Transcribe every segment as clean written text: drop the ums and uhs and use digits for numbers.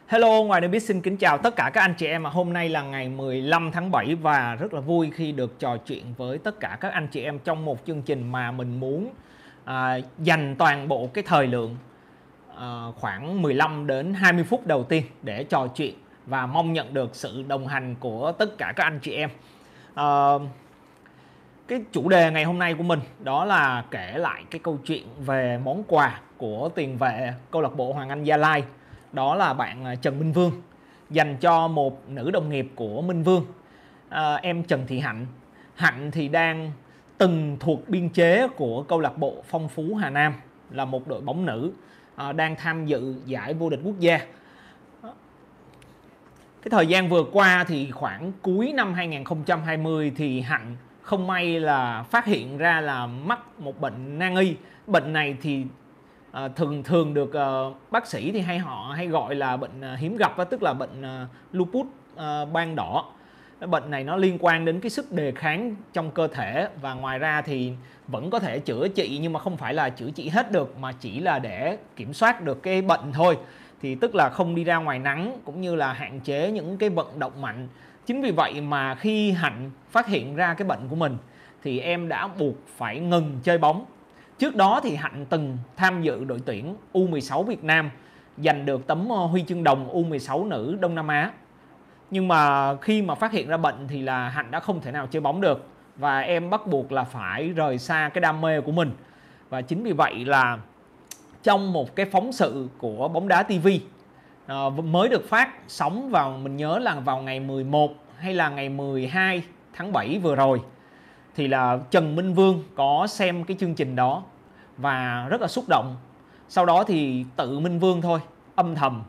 Hello, Ngoài đời biết xin kính chào tất cả các anh chị em. Hôm nay là ngày 15 tháng 7 và rất là vui khi được trò chuyện với tất cả các anh chị em trong một chương trình mà mình muốn dành toàn bộ cái thời lượng khoảng 15 đến 20 phút đầu tiên để trò chuyện và mong nhận được sự đồng hành của tất cả các anh chị em. Cái chủ đề ngày hôm nay của mình đó là kể lại cái câu chuyện về món quà của tiền vệ câu lạc bộ Hoàng Anh Gia Lai. Đó là bạn Trần Minh Vương, dành cho một nữ đồng nghiệp của Minh Vương, em Trần Thị Hạnh. Hạnh thì đang từng thuộc biên chế của câu lạc bộ Phong Phú Hà Nam, là một đội bóng nữ đang tham dự giải vô địch quốc gia. Cái thời gian vừa qua thì khoảng cuối năm 2020 thì Hạnh không may là phát hiện ra là mắc một bệnh nan y. Bệnh này thì thường được bác sĩ thì họ hay gọi là bệnh hiếm gặp, tức là bệnh lupus ban đỏ. Cái bệnh này nó liên quan đến cái sức đề kháng trong cơ thể, và ngoài ra thì vẫn có thể chữa trị nhưng mà không phải là chữa trị hết được, mà chỉ là để kiểm soát được cái bệnh thôi. Thì tức là không đi ra ngoài nắng cũng như là hạn chế những cái vận động mạnh. Chính vì vậy mà khi Hạnh phát hiện ra cái bệnh của mình thì em đã buộc phải ngừng chơi bóng. Trước đó thì Hạnh từng tham dự đội tuyển U16 Việt Nam, giành được tấm huy chương đồng U16 nữ Đông Nam Á. Nhưng mà khi mà phát hiện ra bệnh thì là Hạnh đã không thể nào chơi bóng được, và em bắt buộc là phải rời xa cái đam mê của mình. Và chính vì vậy là trong một cái phóng sự của Bóng Đá TV mới được phát sóng vào, mình nhớ là vào ngày 11 hay là ngày 12 tháng 7 vừa rồi, thì là Trần Minh Vương có xem cái chương trình đó và rất là xúc động. Sau đó thì tự Minh Vương thôi âm thầm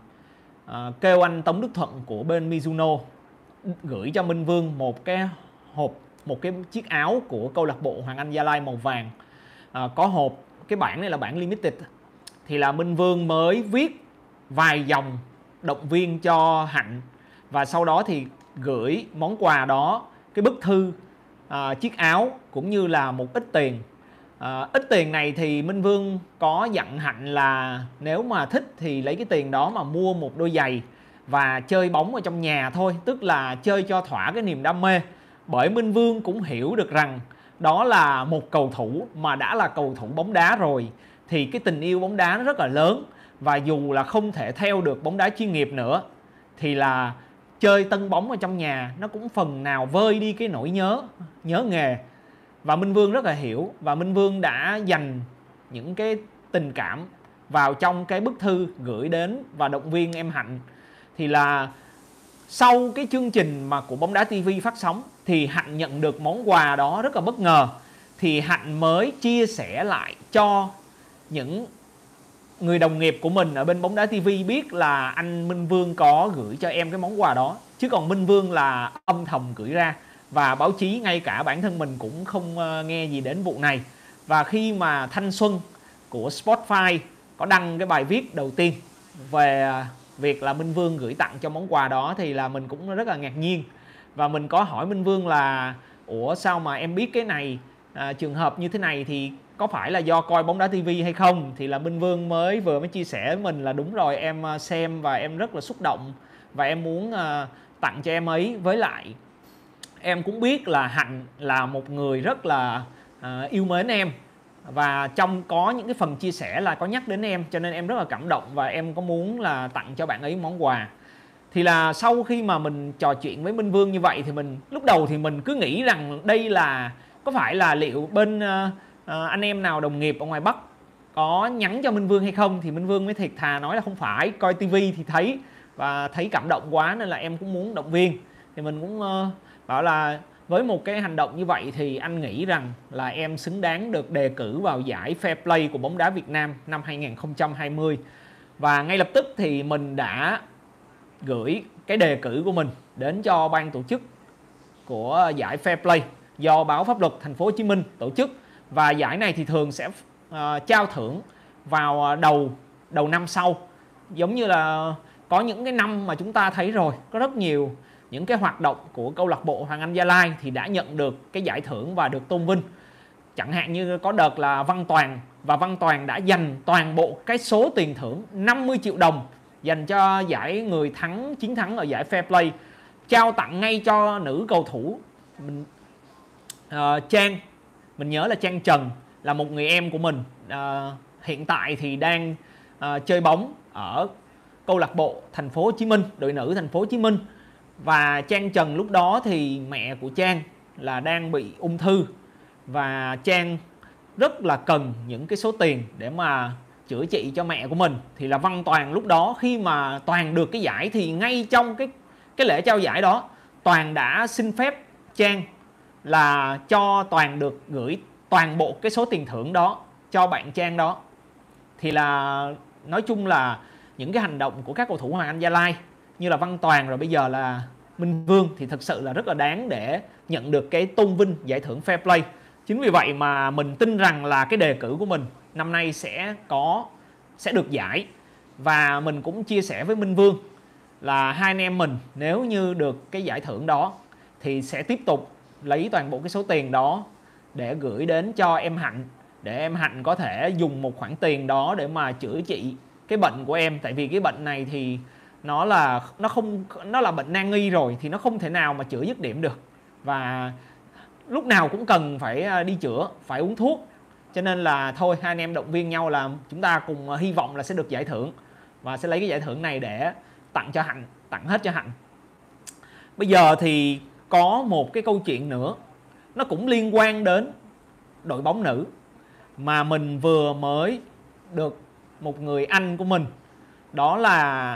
kêu anh Tống Đức Thuận của bên Mizuno gửi cho Minh Vương một cái hộp, một cái chiếc áo của câu lạc bộ Hoàng Anh Gia Lai màu vàng. Có hộp, cái bản này là bản limited. Thì là Minh Vương mới viết vài dòng động viên cho Hạnh, và sau đó thì gửi món quà đó, cái bức thư, chiếc áo cũng như là một ít tiền. Ít tiền này thì Minh Vương có dặn Hạnh là nếu mà thích thì lấy cái tiền đó mà mua một đôi giày và chơi bóng ở trong nhà thôi, tức là chơi cho thỏa cái niềm đam mê. Bởi Minh Vương cũng hiểu được rằng đó là một cầu thủ mà đã là cầu thủ bóng đá rồi thì cái tình yêu bóng đá nó rất là lớn, và dù là không thể theo được bóng đá chuyên nghiệp nữa thì là chơi tân bóng ở trong nhà nó cũng phần nào vơi đi cái nỗi nhớ nghề. Và Minh Vương rất là hiểu, và Minh Vương đã dành những cái tình cảm vào trong cái bức thư gửi đến và động viên em Hạnh. Thì là sau cái chương trình mà của Bóng Đá TV phát sóng thì Hạnh nhận được món quà đó rất là bất ngờ. Thì Hạnh mới chia sẻ lại cho những người đồng nghiệp của mình ở bên Bóng Đá TV biết là anh Minh Vương có gửi cho em cái món quà đó, chứ còn Minh Vương là âm thầm gửi ra, và báo chí ngay cả bản thân mình cũng không nghe gì đến vụ này. Và khi mà Thanh Xuân của Spotify có đăng cái bài viết đầu tiên về việc là Minh Vương gửi tặng cho món quà đó thì là mình cũng rất là ngạc nhiên. Và mình có hỏi Minh Vương là ủa sao mà em biết cái này, trường hợp như thế này thì có phải là do coi Bóng Đá TV hay không? Thì là Minh Vương vừa mới chia sẻ với mình là đúng rồi, em xem và em rất là xúc động và em muốn tặng cho em ấy. Với lại em cũng biết là Hạnh là một người rất là yêu mến em, và trong có những cái phần chia sẻ là có nhắc đến em, cho nên em rất là cảm động và em có muốn là tặng cho bạn ấy món quà. Thì là sau khi mà mình trò chuyện với Minh Vương như vậy thì lúc đầu thì mình cứ nghĩ rằng đây là có phải là liệu bên anh em nào đồng nghiệp ở ngoài Bắc có nhắn cho Minh Vương hay không. Thì Minh Vương mới thiệt thà nói là không phải, coi TV thì thấy và thấy cảm động quá nên là em cũng muốn động viên. Thì mình cũng bảo là với một cái hành động như vậy thì anh nghĩ rằng là em xứng đáng được đề cử vào giải Fair Play của bóng đá Việt Nam năm 2020. Và ngay lập tức thì mình đã gửi cái đề cử của mình đến cho ban tổ chức của giải Fair Play do Báo Pháp Luật Thành phố Hồ Chí Minh tổ chức. Và giải này thì thường sẽ trao thưởng vào đầu năm sau. Giống như là có những cái năm mà chúng ta thấy rồi, có rất nhiều những cái hoạt động của câu lạc bộ Hoàng Anh Gia Lai thì đã nhận được cái giải thưởng và được tôn vinh. Chẳng hạn như có đợt là Văn Toàn, và Văn Toàn đã dành toàn bộ cái số tiền thưởng 50 triệu đồng dành cho giải người chiến thắng ở giải Fair Play, trao tặng ngay cho nữ cầu thủ Trang. Mình nhớ là Trang Trần, là một người em của mình, hiện tại thì đang chơi bóng ở câu lạc bộ Thành phố Hồ Chí Minh, đội nữ Thành phố Hồ Chí Minh. Và Trang Trần lúc đó thì mẹ của Trang là đang bị ung thư, và Trang rất là cần những cái số tiền để mà chữa trị cho mẹ của mình. Thì là Văn Toàn lúc đó khi mà Toàn được cái giải thì ngay trong cái lễ trao giải đó, Toàn đã xin phép Trang là cho Toàn được gửi toàn bộ cái số tiền thưởng đó cho bạn Trang đó. Thì là nói chung là những cái hành động của các cầu thủ Hoàng Anh Gia Lai như là Văn Toàn rồi bây giờ là Minh Vương thì thực sự là rất là đáng để nhận được cái tôn vinh giải thưởng Fair Play. Chính vì vậy mà mình tin rằng là cái đề cử của mình năm nay sẽ được giải. Và mình cũng chia sẻ với Minh Vương là hai anh em mình nếu như được cái giải thưởng đó thì sẽ tiếp tục lấy toàn bộ cái số tiền đó để gửi đến cho em Hạnh, để em Hạnh có thể dùng một khoản tiền đó để mà chữa trị cái bệnh của em. Tại vì cái bệnh này thì nó là bệnh nan y rồi, thì nó không thể nào mà chữa dứt điểm được, và lúc nào cũng cần phải đi chữa, phải uống thuốc. Cho nên là thôi, hai anh em động viên nhau là chúng ta cùng hy vọng là sẽ được giải thưởng, và sẽ lấy cái giải thưởng này để tặng cho Hạnh, tặng hết cho Hạnh. Bây giờ thì có một cái câu chuyện nữa, nó cũng liên quan đến đội bóng nữ, mà mình vừa mới được một người anh của mình, đó là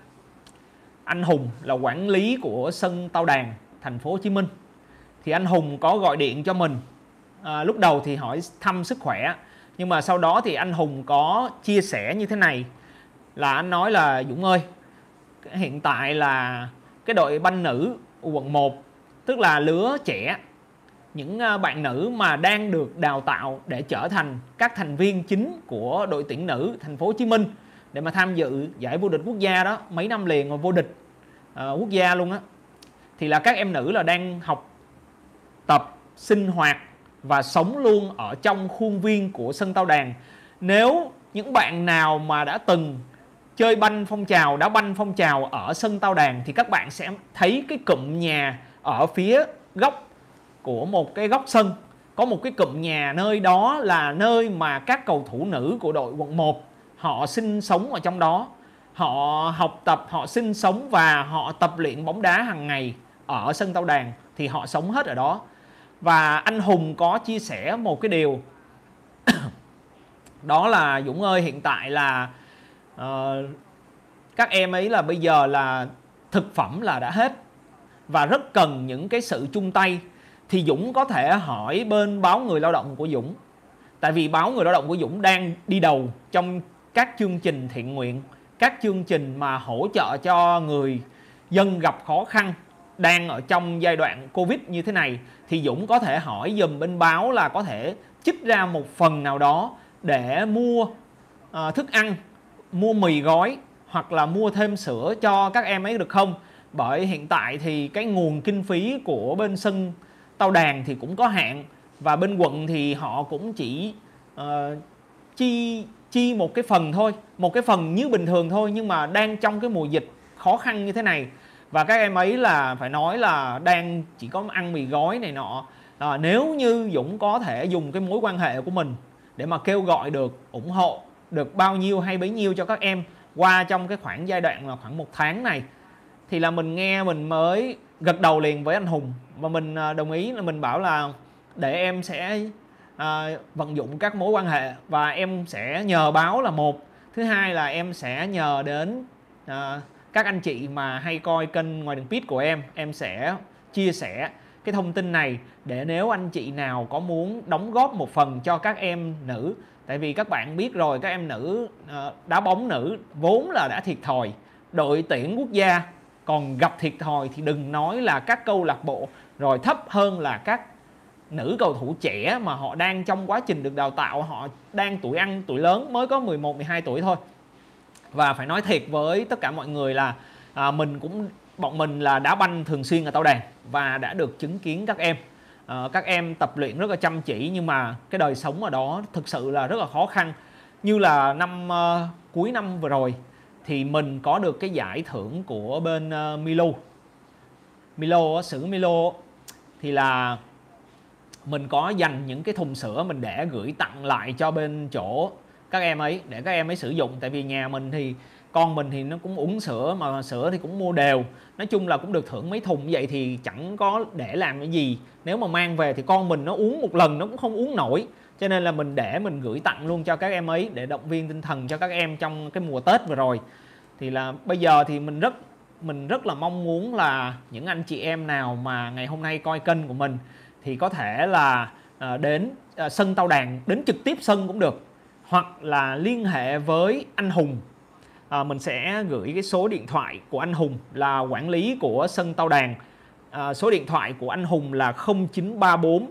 anh Hùng, là quản lý của sân Tao Đàn Thành phố Hồ Chí Minh. Thì anh Hùng có gọi điện cho mình, lúc đầu thì hỏi thăm sức khỏe, nhưng mà sau đó thì anh Hùng có chia sẻ như thế này, là anh nói là Dũng ơi, hiện tại là cái đội banh nữ quận 1, tức là lứa trẻ, những bạn nữ mà đang được đào tạo để trở thành các thành viên chính của đội tuyển nữ Thành phố Hồ Chí Minh để mà tham dự giải vô địch quốc gia đó, mấy năm liền mà vô địch quốc gia luôn á. Thì là các em nữ là đang học tập, sinh hoạt và sống luôn ở trong khuôn viên của sân Tao Đàn. Nếu những bạn nào mà đã từng chơi banh phong trào, đá banh phong trào ở sân Tao Đàn thì các bạn sẽ thấy cái cụm nhà ở phía góc của một cái góc sân, có một cái cụm nhà, nơi đó là nơi mà các cầu thủ nữ của đội quận 1 họ sinh sống ở trong đó. Họ học tập, họ sinh sống và họ tập luyện bóng đá hàng ngày ở sân Tao Đàn, thì họ sống hết ở đó. Và anh Hùng có chia sẻ một cái điều đó là Dũng ơi, hiện tại là các em ấy là bây giờ là thực phẩm là đã hết và rất cần những cái sự chung tay. Thì Dũng có thể hỏi bên báo Người Lao động của Dũng, tại vì báo Người Lao động của Dũng đang đi đầu trong các chương trình thiện nguyện, các chương trình mà hỗ trợ cho người dân gặp khó khăn đang ở trong giai đoạn Covid như thế này. Thì Dũng có thể hỏi dùm bên báo là có thể trích ra một phần nào đó để mua thức ăn, mua mì gói hoặc là mua thêm sữa cho các em ấy được không? Bởi hiện tại thì cái nguồn kinh phí của bên sân Tao Đàn thì cũng có hạn, và bên quận thì họ cũng chỉ chi một cái phần thôi, một cái phần như bình thường thôi, nhưng mà đang trong cái mùa dịch khó khăn như thế này, và các em ấy là phải nói là đang chỉ có ăn mì gói này nọ. Nếu như Dũng có thể dùng cái mối quan hệ của mình để mà kêu gọi được, ủng hộ được bao nhiêu hay bấy nhiêu cho các em qua trong cái khoảng giai đoạn là khoảng 1 tháng này, thì là mình nghe mình mới gật đầu liền với anh Hùng, và mình đồng ý, là mình bảo là để em sẽ vận dụng các mối quan hệ, và em sẽ nhờ báo là một, thứ hai là em sẽ nhờ đến các anh chị mà hay coi kênh Ngoài Đường Pit của em sẽ chia sẻ cái thông tin này để nếu anh chị nào có muốn đóng góp một phần cho các em nữ. Tại vì các bạn biết rồi, các em nữ đá bóng nữ vốn là đã thiệt thòi, đội tuyển quốc gia còn gặp thiệt thòi thì đừng nói là các câu lạc bộ, rồi thấp hơn là các nữ cầu thủ trẻ mà họ đang trong quá trình được đào tạo, họ đang tuổi ăn tuổi lớn, mới có 11, 12 tuổi thôi. Và phải nói thiệt với tất cả mọi người là bọn mình là đá banh thường xuyên ở Tao Đàn và đã được chứng kiến các em tập luyện rất là chăm chỉ, nhưng mà cái đời sống ở đó thực sự là rất là khó khăn. Như là cuối năm vừa rồi, thì mình có được cái giải thưởng của bên Milo, sữa Milo thì là mình có dành những cái thùng sữa mình để gửi tặng lại cho bên chỗ các em ấy để các em ấy sử dụng. Tại vì nhà mình thì con mình thì nó cũng uống sữa, mà sữa thì cũng mua đều, nói chung là cũng được thưởng mấy thùng vậy thì chẳng có để làm cái gì. Nếu mà mang về thì con mình nó uống một lần nó cũng không uống nổi, cho nên là mình để mình gửi tặng luôn cho các em ấy để động viên tinh thần cho các em trong cái mùa Tết vừa rồi. Thì là bây giờ thì mình rất là mong muốn là những anh chị em nào mà ngày hôm nay coi kênh của mình thì có thể là đến sân Tao Đàn, đến trực tiếp sân cũng được, hoặc là liên hệ với anh Hùng. Mình sẽ gửi cái số điện thoại của anh Hùng là quản lý của sân Tao Đàn. Số điện thoại của anh Hùng là 0934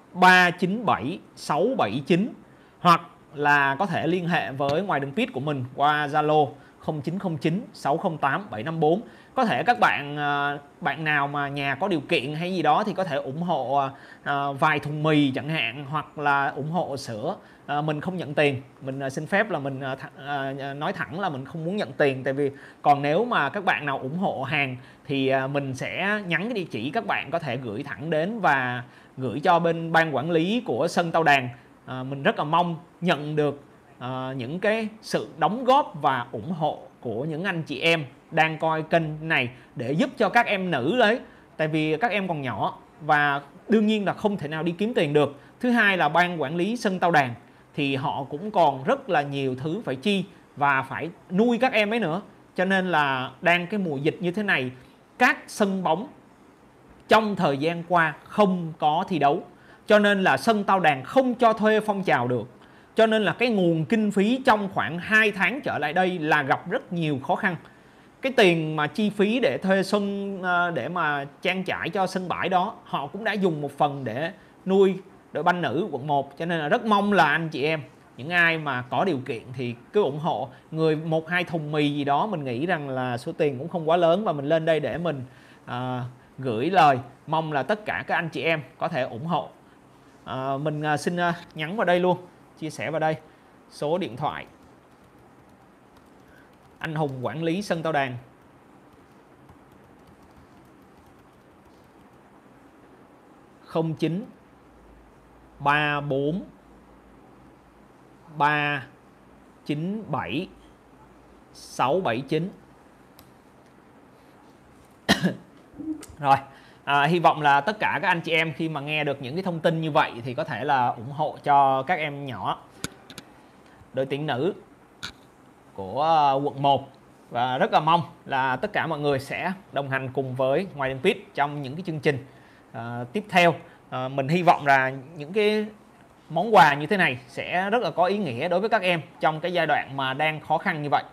397 679, hoặc là có thể liên hệ với ngoài đường pit của mình qua Zalo 0909 608 754. Có thể các bạn nào mà nhà có điều kiện hay gì đó thì có thể ủng hộ vài thùng mì chẳng hạn, hoặc là ủng hộ sữa. Mình không nhận tiền, mình xin phép là mình nói thẳng là mình không muốn nhận tiền. Tại vì còn nếu mà các bạn nào ủng hộ hàng thì mình sẽ nhắn cái địa chỉ, các bạn có thể gửi thẳng đến và gửi cho bên ban quản lý của sân Tao Đàn. Mình rất là mong nhận được những cái sự đóng góp và ủng hộ của những anh chị em đang coi kênh này để giúp cho các em nữ đấy. Tại vì các em còn nhỏ và đương nhiên là không thể nào đi kiếm tiền được. Thứ hai là ban quản lý sân Tao Đàn thì họ cũng còn rất là nhiều thứ phải chi và phải nuôi các em ấy nữa. Cho nên là đang cái mùa dịch như thế này, các sân bóng trong thời gian qua không có thi đấu, cho nên là sân Tao Đàn không cho thuê phong trào được. Cho nên là cái nguồn kinh phí trong khoảng 2 tháng trở lại đây là gặp rất nhiều khó khăn. Cái tiền mà chi phí để thuê sân, để mà trang trải cho sân bãi đó, họ cũng đã dùng một phần để nuôi đội banh nữ quận 1. Cho nên là rất mong là anh chị em, những ai mà có điều kiện thì cứ ủng hộ người 1-2 thùng mì gì đó. Mình nghĩ rằng là số tiền cũng không quá lớn, và mình lên đây để mình gửi lời mong là tất cả các anh chị em có thể ủng hộ. Mình xin nhắn vào đây luôn, chia sẻ vào đây số điện thoại anh Hùng quản lý sân Tao Đàn. Không 09 34 397 679. Rồi, hy vọng là tất cả các anh chị em khi mà nghe được những cái thông tin như vậy thì có thể là ủng hộ cho các em nhỏ đội tuyển nữ của quận 1. Và rất là mong là tất cả mọi người sẽ đồng hành cùng với Ngoài Đường Pit trong những cái chương trình tiếp theo. Mình hy vọng là những cái món quà như thế này sẽ rất là có ý nghĩa đối với các em trong cái giai đoạn mà đang khó khăn như vậy.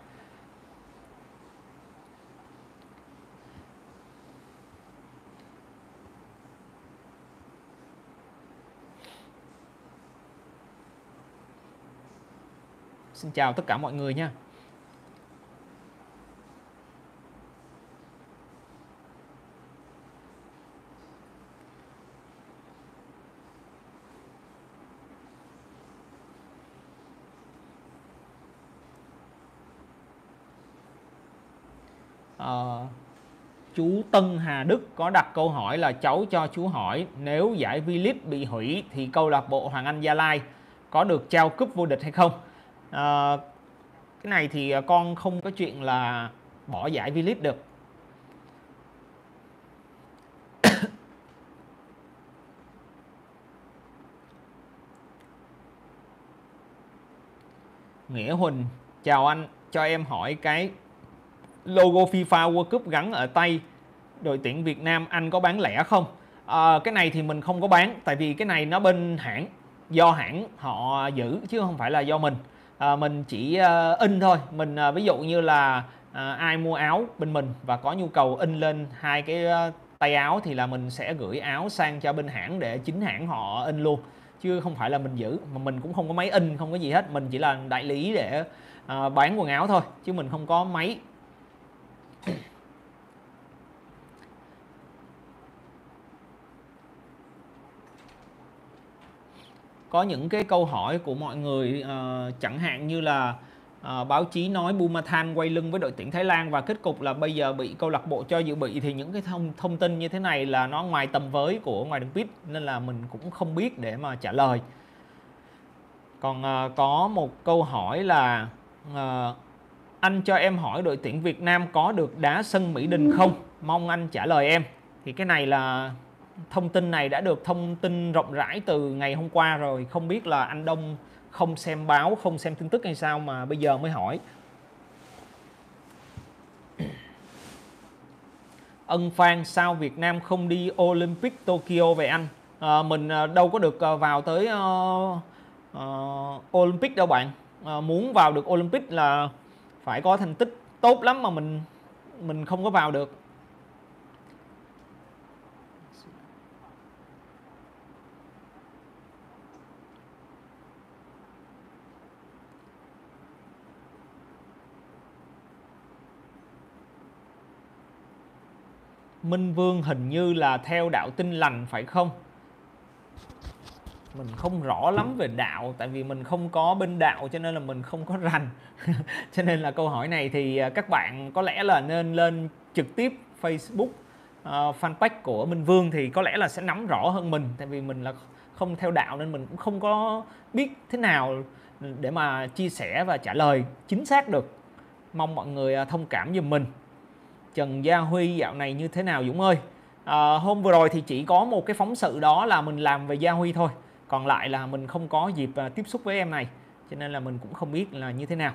Xin chào tất cả mọi người nha. Chú Tân Hà Đức có đặt câu hỏi là cháu cho chú hỏi nếu giải V-League bị hủy thì câu lạc bộ Hoàng Anh Gia Lai có được trao cúp vô địch hay không? Cái này thì con không có chuyện là bỏ giải V-League được. Nghĩa Huỳnh, chào anh, cho em hỏi cái logo FIFA World Cup gắn ở tay đội tuyển Việt Nam anh có bán lẻ không? Cái này thì mình không có bán, tại vì cái này nó bên hãng, do hãng họ giữ chứ không phải là do mình. Mình chỉ in thôi. Mình ví dụ như là ai mua áo bên mình và có nhu cầu in lên 2 cái tay áo thì là mình sẽ gửi áo sang cho bên hãng để chính hãng họ in luôn, chứ không phải là mình giữ. Mà mình cũng không có máy in, không có gì hết. Mình chỉ là đại lý để bán quần áo thôi, chứ mình không có máy. Có những cái câu hỏi của mọi người chẳng hạn như là Báo chí nói Bumathan quay lưng với đội tuyển Thái Lan và kết cục là bây giờ bị câu lạc bộ cho dự bị, thì những cái thông tin như thế này là nó ngoài tầm với của ngoài đường pitch nên là mình cũng không biết để mà trả lời. Còn có một câu hỏi là anh cho em hỏi đội tuyển Việt Nam có được đá sân Mỹ Đình không? Mong anh trả lời em. Thì cái này là thông tin này đã được thông tin rộng rãi từ ngày hôm qua rồi. Không biết là anh Đông không xem báo, không xem tin tức hay sao mà bây giờ mới hỏi. Ân Phan, sao Việt Nam không đi Olympic Tokyo về anh? Mình đâu có được vào tới Olympic đâu bạn. Muốn vào được Olympic là phải có thành tích tốt lắm mà mình không có vào được. Minh Vương hình như là theo đạo Tin Lành phải không? Mình không rõ lắm về đạo, tại vì mình không có bên đạo cho nên là mình không có rành. Cho nên là câu hỏi này thì các bạn có lẽ là nên lên trực tiếp Facebook fanpage của Minh Vương thì có lẽ là sẽ nắm rõ hơn mình, tại vì mình là không theo đạo nên mình cũng không có biết thế nào để mà chia sẻ và trả lời chính xác được. Mong mọi người thông cảm giùm mình. Trần Gia Huy dạo này như thế nào Dũng ơi? Hôm vừa rồi thì chỉ có một cái phóng sự đó là mình làm về Gia Huy thôi, còn lại là mình không có dịp tiếp xúc với em này, cho nên là mình cũng không biết là như thế nào.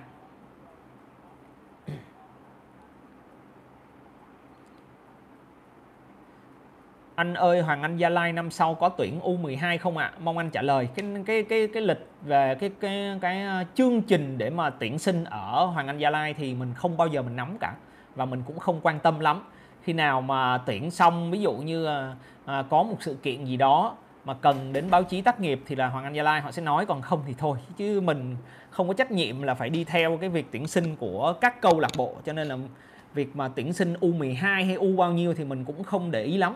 Anh ơi, Hoàng Anh Gia Lai năm sau có tuyển U12 không ạ? Mong anh trả lời. Cái lịch về cái chương trình để mà tuyển sinh ở Hoàng Anh Gia Lai thì mình không bao giờ mình nắm cả, và mình cũng không quan tâm lắm. Khi nào mà tuyển xong, ví dụ như có một sự kiện gì đó mà cần đến báo chí tác nghiệp thì là Hoàng Anh Gia Lai họ sẽ nói, còn không thì thôi, chứ mình không có trách nhiệm là phải đi theo cái việc tuyển sinh của các câu lạc bộ, cho nên là việc mà tuyển sinh U12 hay U bao nhiêu thì mình cũng không để ý lắm.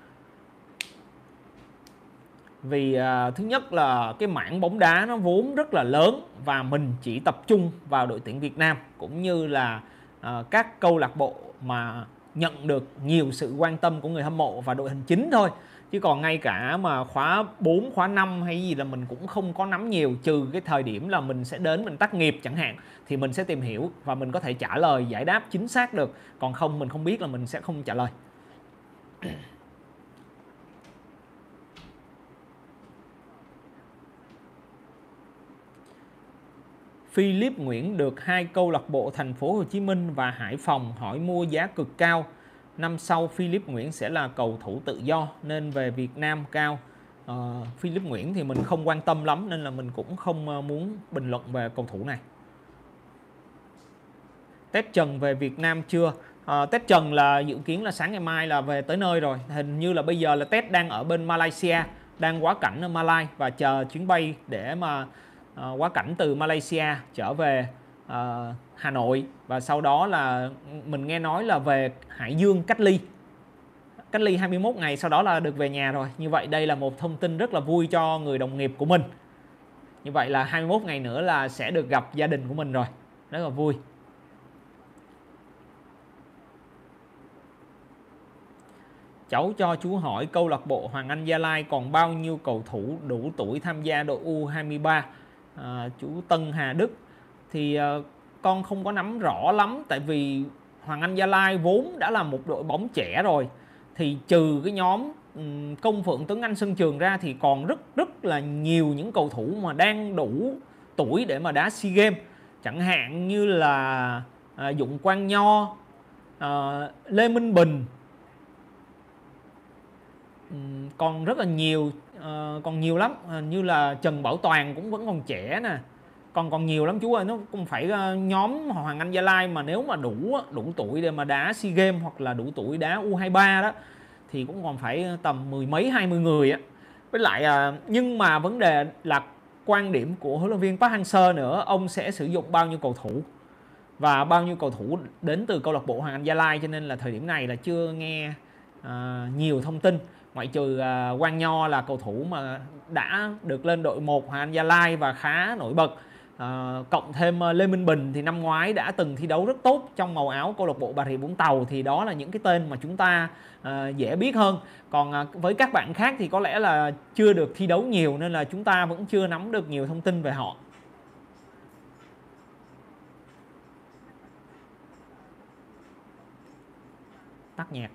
Vì thứ nhất là cái mảng bóng đá nó vốn rất là lớn và mình chỉ tập trung vào đội tuyển Việt Nam cũng như là các câu lạc bộ mà nhận được nhiều sự quan tâm của người hâm mộ và đội hình chính thôi. Chứ còn ngay cả mà khóa 4, khóa 5 hay gì là mình cũng không có nắm nhiều, trừ cái thời điểm là mình sẽ đến mình tác nghiệp chẳng hạn thì mình sẽ tìm hiểu và mình có thể trả lời giải đáp chính xác được. Còn không mình không biết là mình sẽ không trả lời. Philip Nguyễn được 2 câu lạc bộ Thành phố Hồ Chí Minh và Hải Phòng hỏi mua giá cực cao. Năm sau Philip Nguyễn sẽ là cầu thủ tự do nên về Việt Nam cao. Philip Nguyễn thì mình không quan tâm lắm nên là mình cũng không muốn bình luận về cầu thủ này. Tết Trần về Việt Nam chưa? Tết Trần là dự kiến là sáng ngày mai là về tới nơi rồi. Hình như là bây giờ là Tết đang ở bên Malaysia, đang quá cảnh ở Malai và chờ chuyến bay để mà quá cảnh từ Malaysia trở về Hà Nội, và sau đó là mình nghe nói là về Hải Dương cách ly 21 ngày, sau đó là được về nhà rồi. Như vậy đây là một thông tin rất là vui cho người đồng nghiệp của mình. Như vậy là 21 ngày nữa là sẽ được gặp gia đình của mình rồi, rất là vui. Cháu cho chú hỏi câu lạc bộ Hoàng Anh Gia Lai còn bao nhiêu cầu thủ đủ tuổi tham gia đội U23? Chú Tân Hà Đức thì con không có nắm rõ lắm, tại vì Hoàng Anh Gia Lai vốn đã là một đội bóng trẻ rồi, thì trừ cái nhóm Công Phượng, Tuấn Anh, Xuân Trường ra thì còn rất là nhiều những cầu thủ mà đang đủ tuổi để mà đá SEA Games, chẳng hạn như là Dụng Quang Nho, Lê Minh Bình, còn rất là nhiều, còn nhiều lắm, như là Trần Bảo Toàn cũng vẫn còn trẻ nè, còn nhiều lắm chú ơi. Nó cũng phải nhóm Hoàng Anh Gia Lai mà nếu mà đủ tuổi để mà đá SEA Games hoặc là đủ tuổi đá U23 đó thì cũng còn phải tầm 10 mấy 20 người á. Với lại nhưng mà vấn đề là quan điểm của huấn luyện viên Park Hang-seo nữa, ông sẽ sử dụng bao nhiêu cầu thủ và bao nhiêu cầu thủ đến từ câu lạc bộ Hoàng Anh Gia Lai, cho nên là thời điểm này là chưa nghe nhiều thông tin, ngoại trừ Quang Nho là cầu thủ mà đã được lên đội 1 Hoàng Anh Gia Lai và khá nổi bật. Cộng thêm Lê Minh Bình thì năm ngoái đã từng thi đấu rất tốt trong màu áo câu lạc bộ Bà Rịa Vũng Tàu, thì đó là những cái tên mà chúng ta dễ biết hơn. Còn với các bạn khác thì có lẽ là chưa được thi đấu nhiều nên là chúng ta vẫn chưa nắm được nhiều thông tin về họ. Tắt nhạc.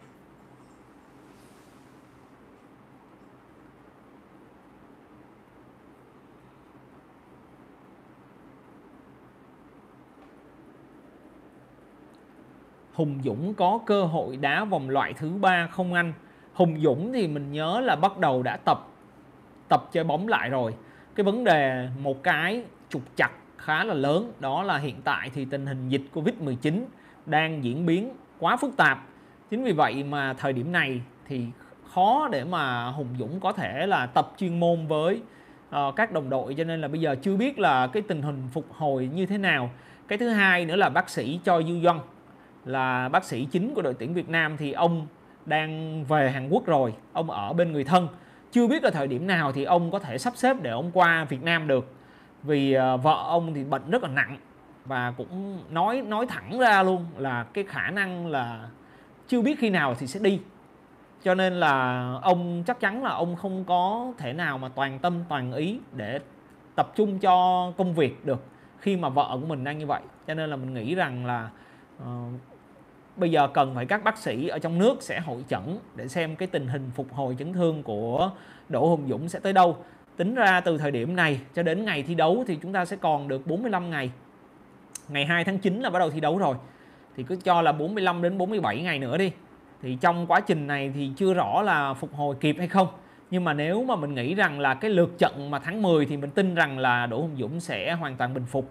Hùng Dũng có cơ hội đá vòng loại thứ 3 không anh? Hùng Dũng thì mình nhớ là bắt đầu đã tập chơi bóng lại rồi. Cái vấn đề, một cái trục trặc khá là lớn đó là hiện tại thì tình hình dịch Covid-19 đang diễn biến quá phức tạp. Chính vì vậy mà thời điểm này thì khó để mà Hùng Dũng có thể là tập chuyên môn với các đồng đội, cho nên là bây giờ chưa biết là cái tình hình phục hồi như thế nào. Cái thứ hai nữa là bác sĩ Choi Yu Young, là bác sĩ chính của đội tuyển Việt Nam, thì ông đang về Hàn Quốc rồi, ông ở bên người thân. Chưa biết là thời điểm nào thì ông có thể sắp xếp để ông qua Việt Nam được. Vì vợ ông thì bệnh rất là nặng, và cũng nói thẳng ra luôn là cái khả năng là chưa biết khi nào thì sẽ đi. Cho nên là ông chắc chắn là ông không có thể nào mà toàn tâm toàn ý để tập trung cho công việc được khi mà vợ của mình đang như vậy. Cho nên là mình nghĩ rằng là bây giờ cần phải các bác sĩ ở trong nước sẽ hội chẩn để xem cái tình hình phục hồi chấn thương của Đỗ Hùng Dũng sẽ tới đâu. Tính ra từ thời điểm này cho đến ngày thi đấu thì chúng ta sẽ còn được 45 ngày. Ngày 2 tháng 9 là bắt đầu thi đấu rồi, thì cứ cho là 45 đến 47 ngày nữa đi. Thì trong quá trình này thì chưa rõ là phục hồi kịp hay không. Nhưng mà nếu mà mình nghĩ rằng là cái lượt trận mà tháng 10 thì mình tin rằng là Đỗ Hùng Dũng sẽ hoàn toàn bình phục.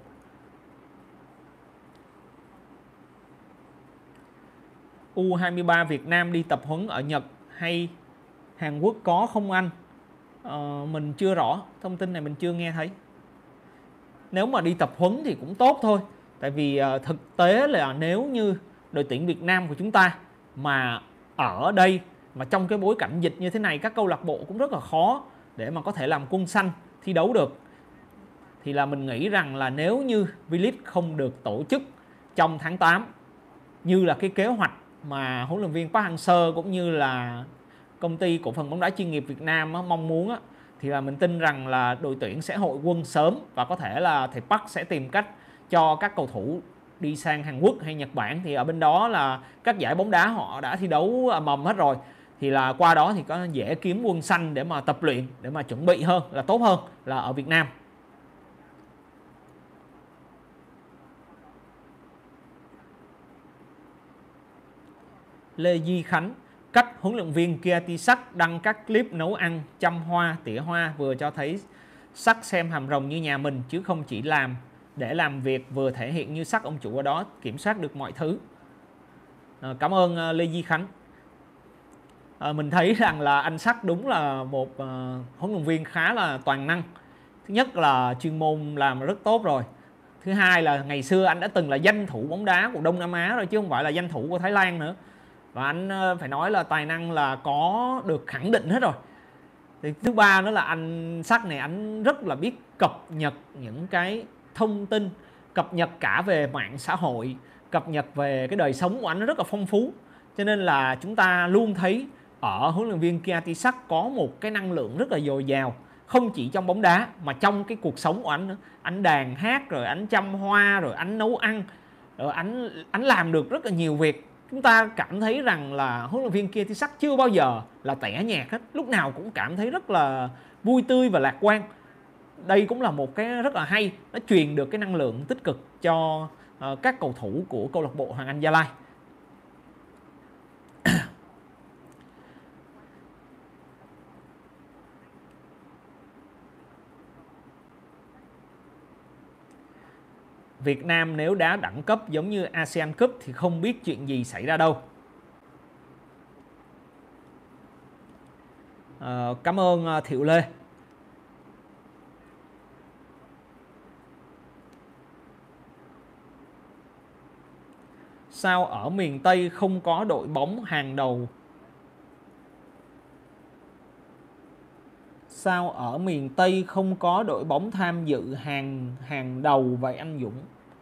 U23 Việt Nam đi tập huấn ở Nhật hay Hàn Quốc có không anh? Mình chưa rõ, thông tin này mình chưa nghe thấy. Nếu mà đi tập huấn thì cũng tốt thôi. Tại vì thực tế là nếu như đội tuyển Việt Nam của chúng ta mà ở đây, mà trong cái bối cảnh dịch như thế này, các câu lạc bộ cũng rất là khó để mà có thể làm quân xanh thi đấu được. Thì là mình nghĩ rằng là nếu như V-League không được tổ chức trong tháng 8 như là cái kế hoạch mà huấn luyện viên Park Hang-seo cũng như là công ty cổ phần bóng đá chuyên nghiệp Việt Nam mong muốn, thì là mình tin rằng là đội tuyển sẽ hội quân sớm, và có thể là thầy Park sẽ tìm cách cho các cầu thủ đi sang Hàn Quốc hay Nhật Bản. Thì ở bên đó là các giải bóng đá họ đã thi đấu mầm hết rồi, thì là qua đó thì có dễ kiếm quân xanh để mà tập luyện, để mà chuẩn bị hơn, là tốt hơn là ở Việt Nam. Lê Duy Khánh: cách huấn luyện viên Kiatisak đăng các clip nấu ăn, chăm hoa, tỉa hoa vừa cho thấy Sắc xem hàm rồng như nhà mình, chứ không chỉ làm để làm việc, vừa thể hiện như Sắc ông chủ ở đó kiểm soát được mọi thứ. Cảm ơn Lê Duy Khánh. Mình thấy rằng là anh Sắc đúng là một huấn luyện viên khá là toàn năng. Thứ nhất là chuyên môn làm rất tốt rồi. Thứ hai là ngày xưa anh đã từng là danh thủ bóng đá của Đông Nam Á rồi, chứ không phải là danh thủ của Thái Lan nữa. Và anh phải nói là tài năng là có được khẳng định hết rồi. Thì thứ ba nữa là anh Sắc này anh rất là biết cập nhật những cái thông tin, cập nhật cả về mạng xã hội, cập nhật về cái đời sống của anh nó rất là phong phú. Cho nên là chúng ta luôn thấy ở huấn luyện viên Kiatisak có một cái năng lượng rất là dồi dào, không chỉ trong bóng đá mà trong cái cuộc sống của anh nữa. Anh đàn hát, rồi anh chăm hoa, rồi anh nấu ăn, rồi anh làm được rất là nhiều việc. Chúng ta cảm thấy rằng là huấn luyện viên Kiatisak chưa bao giờ là tẻ nhạt hết, lúc nào cũng cảm thấy rất là vui tươi và lạc quan. Đây cũng là một cái rất là hay, nó truyền được cái năng lượng tích cực cho các cầu thủ của câu lạc bộ Hoàng Anh Gia Lai. Việt Nam nếu đá đẳng cấp giống như ASEAN Cup thì không biết chuyện gì xảy ra đâu. Cảm ơn Thiệu Lê. Sao ở miền Tây không có đội bóng hàng đầu? sao ở miền Tây không có đội bóng tham dự hàng đầu vậy anh Dũng?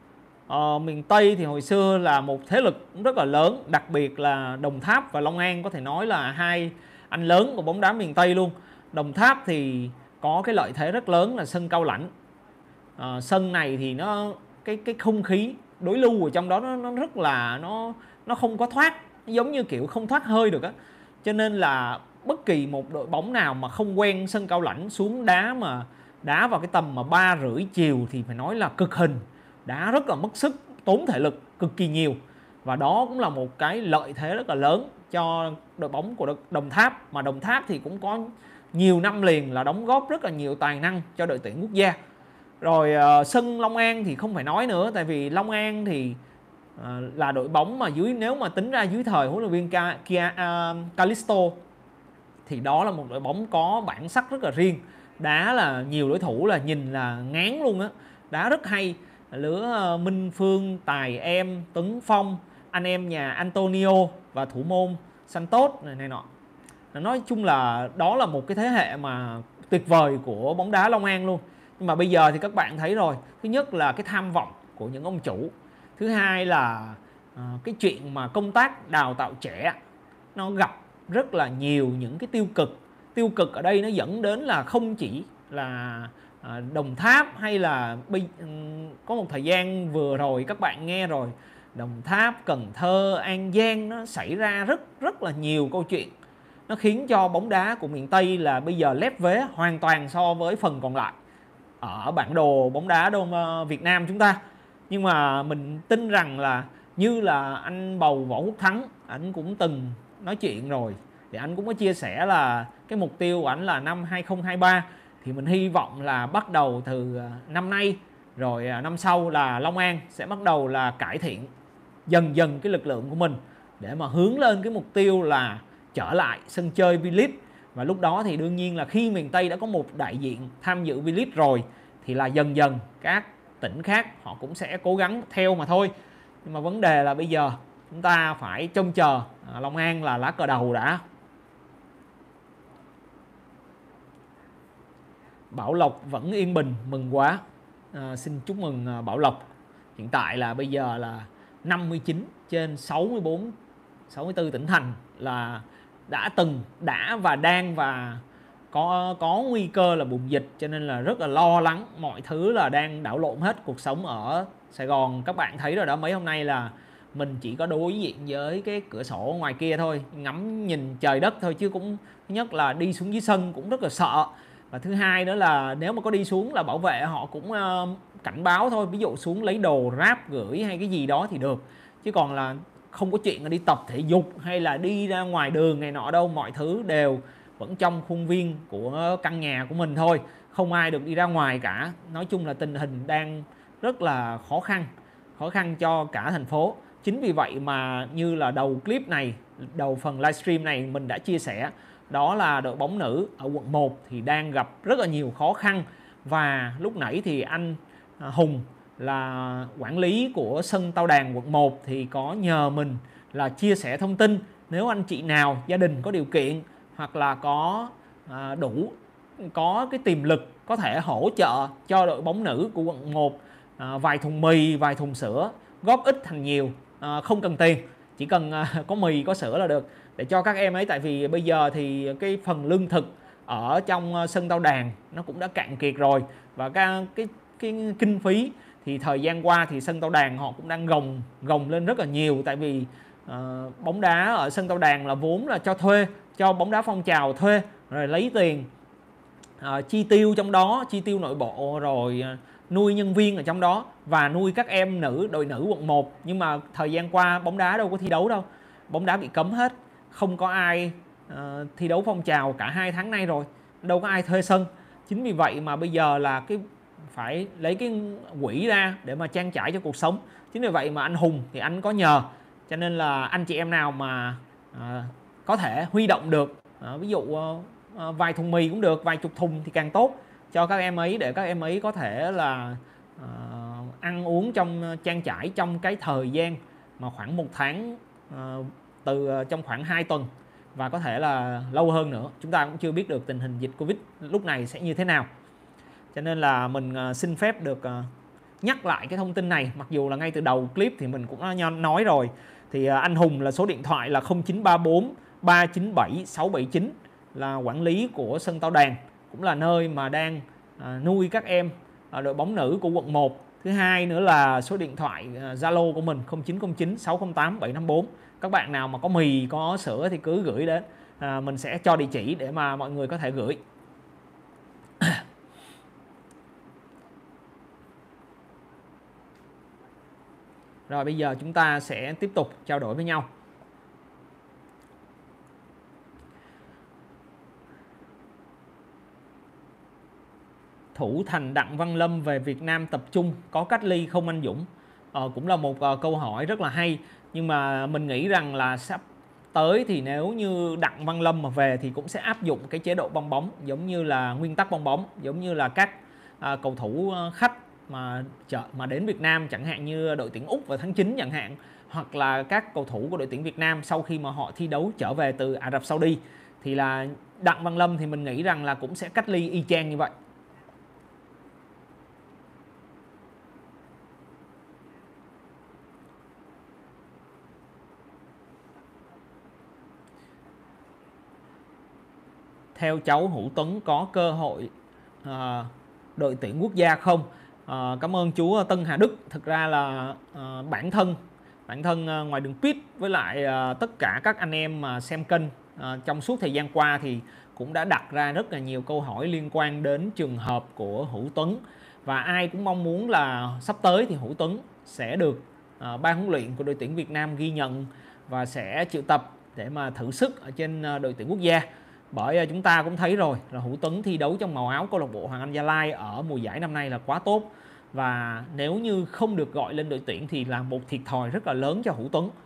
Miền Tây thì hồi xưa là một thế lực rất là lớn, đặc biệt là Đồng Tháp và Long An có thể nói là hai anh lớn của bóng đá miền Tây luôn. Đồng Tháp thì có cái lợi thế rất lớn là sân Cao Lãnh. Sân này thì nó cái không khí đối lưu ở trong đó nó rất là nó không có thoát, giống như kiểu không thoát hơi được á, cho nên là bất kỳ một đội bóng nào mà không quen sân Cao Lãnh xuống đá vào cái tầm mà 3:30 chiều thì phải nói là cực hình, đá rất là mất sức, tốn thể lực cực kỳ nhiều, và đó cũng là một cái lợi thế rất là lớn cho đội bóng của Đồng Tháp. Mà Đồng Tháp thì cũng có nhiều năm liền là đóng góp rất là nhiều tài năng cho đội tuyển quốc gia. Rồi sân Long An thì không phải nói nữa, tại vì Long An thì là đội bóng mà nếu mà tính ra dưới thời huấn luyện viên Calisto thì đó là một đội bóng có bản sắc rất là riêng, đá là nhiều đối thủ là nhìn là ngán luôn á, đá rất hay, lứa Minh Phương, Tài Em, Tuấn Phong, anh em nhà Antonio và thủ môn Santos này nọ. Nói chung là đó là một cái thế hệ mà tuyệt vời của bóng đá Long An luôn. Nhưng mà bây giờ thì các bạn thấy rồi, thứ nhất là cái tham vọng của những ông chủ, thứ hai là cái chuyện mà công tác đào tạo trẻ nó gặp rất là nhiều những cái tiêu cực ở đây nó dẫn đến là không chỉ là Đồng Tháp, hay là có một thời gian vừa rồi các bạn nghe rồi, Đồng Tháp, Cần Thơ, An Giang nó xảy ra rất là nhiều câu chuyện, nó khiến cho bóng đá của miền Tây là bây giờ lép vế hoàn toàn so với phần còn lại ở bản đồ bóng đá Việt Nam chúng ta. Nhưng mà mình tin rằng là như là anh Bầu Võ Quốc Thắng, anh cũng từng nói chuyện rồi, thì anh cũng có chia sẻ là cái mục tiêu của anh là năm 2023, thì mình hy vọng là bắt đầu từ năm nay rồi năm sau là Long An sẽ bắt đầu là cải thiện dần dần cái lực lượng của mình để mà hướng lên cái mục tiêu là trở lại sân chơi V-League. Và lúc đó thì đương nhiên là khi miền Tây đã có một đại diện tham dự V-League rồi thì là dần dần các tỉnh khác họ cũng sẽ cố gắng theo mà thôi. Nhưng mà vấn đề là bây giờ chúng ta phải trông chờ Long An là lá cờ đầu đã. Bảo Lộc vẫn yên bình, mừng quá. Xin chúc mừng Bảo Lộc. Hiện tại là bây giờ là 59 trên 64 tỉnh thành là đã và đang và có nguy cơ là bùng dịch, cho nên là rất là lo lắng, mọi thứ là đang đảo lộn hết. Cuộc sống ở Sài Gòn các bạn thấy rồi đó, mấy hôm nay là mình chỉ có đối diện với cái cửa sổ ngoài kia thôi, ngắm nhìn trời đất thôi, chứ cũng thứ nhất là đi xuống dưới sân cũng rất là sợ, và thứ hai nữa là nếu mà có đi xuống là bảo vệ họ cũng cảnh báo thôi, ví dụ xuống lấy đồ ráp gửi hay cái gì đó thì được, chứ còn là không có chuyện là đi tập thể dục hay là đi ra ngoài đường này nọ đâu, mọi thứ đều vẫn trong khuôn viên của căn nhà của mình thôi, không ai được đi ra ngoài cả. Nói chung là tình hình đang rất là khó khăn cho cả thành phố. Chính vì vậy mà như là đầu clip này, đầu phần livestream này mình đã chia sẻ, đó là đội bóng nữ ở quận 1 thì đang gặp rất là nhiều khó khăn. Và lúc nãy thì anh Hùng là quản lý của sân Tao Đàn quận 1 thì có nhờ mình là chia sẻ thông tin, nếu anh chị nào gia đình có điều kiện hoặc là có cái tiềm lực có thể hỗ trợ cho đội bóng nữ của quận 1 vài thùng mì, vài thùng sữa, góp ít thành nhiều, không cần tiền, chỉ cần có mì có sữa là được để cho các em ấy. Tại vì bây giờ thì cái phần lương thực ở trong sân Tao Đàn nó cũng đã cạn kiệt rồi, và cái kinh phí thì thời gian qua thì sân Tao Đàn họ cũng đang gồng lên rất là nhiều, tại vì bóng đá ở sân Tao Đàn là vốn là cho thuê, cho bóng đá phong trào thuê, rồi lấy tiền chi tiêu trong đó, chi tiêu nội bộ, rồi nuôi nhân viên ở trong đó và nuôi các em đội nữ quận 1. Nhưng mà thời gian qua bóng đá đâu có thi đấu đâu, bóng đá bị cấm hết, không có ai thi đấu phong trào cả 2 tháng nay rồi, đâu có ai thuê sân. Chính vì vậy mà bây giờ là phải lấy cái quỹ ra để mà trang trải cho cuộc sống. Chính vì vậy mà anh Hùng thì anh có nhờ, cho nên là anh chị em nào mà có thể huy động được, ví dụ vài thùng mì cũng được, vài chục thùng thì càng tốt cho các em ấy, để các em ấy có thể là ăn uống trang trải trong cái thời gian mà khoảng 1 tháng, trong khoảng 2 tuần và có thể là lâu hơn nữa. Chúng ta cũng chưa biết được tình hình dịch Covid lúc này sẽ như thế nào. Cho nên là mình xin phép được nhắc lại cái thông tin này, mặc dù là ngay từ đầu clip thì mình cũng đã nói rồi. Thì anh Hùng là số điện thoại là 0934 397 679, là quản lý của sân Tao Đàn, cũng là nơi mà đang nuôi các em đội bóng nữ của quận 1. Thứ hai nữa là số điện thoại Zalo của mình 0909 608 754. Các bạn nào mà có mì, có sữa thì cứ gửi đến, mình sẽ cho địa chỉ để mà mọi người có thể gửi. Rồi bây giờ chúng ta sẽ tiếp tục trao đổi với nhau. Thủ thành Đặng Văn Lâm về Việt Nam tập trung, có cách ly không anh Dũng? Cũng là một câu hỏi rất là hay. Nhưng mà mình nghĩ rằng là sắp tới thì nếu như Đặng Văn Lâm mà về thì cũng sẽ áp dụng cái chế độ bong bóng, giống như là nguyên tắc bong bóng, giống như là các cầu thủ khách mà đến Việt Nam, chẳng hạn như đội tuyển Úc vào tháng 9 chẳng hạn, hoặc là các cầu thủ của đội tuyển Việt Nam sau khi mà họ thi đấu trở về từ Ả Rập Saudi, thì là Đặng Văn Lâm thì mình nghĩ rằng là cũng sẽ cách ly y chang như vậy. Theo cháu, Hữu Tuấn có cơ hội đội tuyển quốc gia không? Cảm ơn chú Tân Hà Đức. Thực ra là bản thân ngoài đường Pit với lại tất cả các anh em mà xem kênh trong suốt thời gian qua thì cũng đã đặt ra rất là nhiều câu hỏi liên quan đến trường hợp của Hữu Tuấn, và ai cũng mong muốn là sắp tới thì Hữu Tuấn sẽ được ban huấn luyện của đội tuyển Việt Nam ghi nhận và sẽ triệu tập để mà thử sức ở trên đội tuyển quốc gia. Bởi chúng ta cũng thấy rồi là Hữu Tuấn thi đấu trong màu áo câu lạc bộ Hoàng Anh Gia Lai ở mùa giải năm nay là quá tốt, và nếu như không được gọi lên đội tuyển thì là một thiệt thòi rất là lớn cho Hữu Tuấn.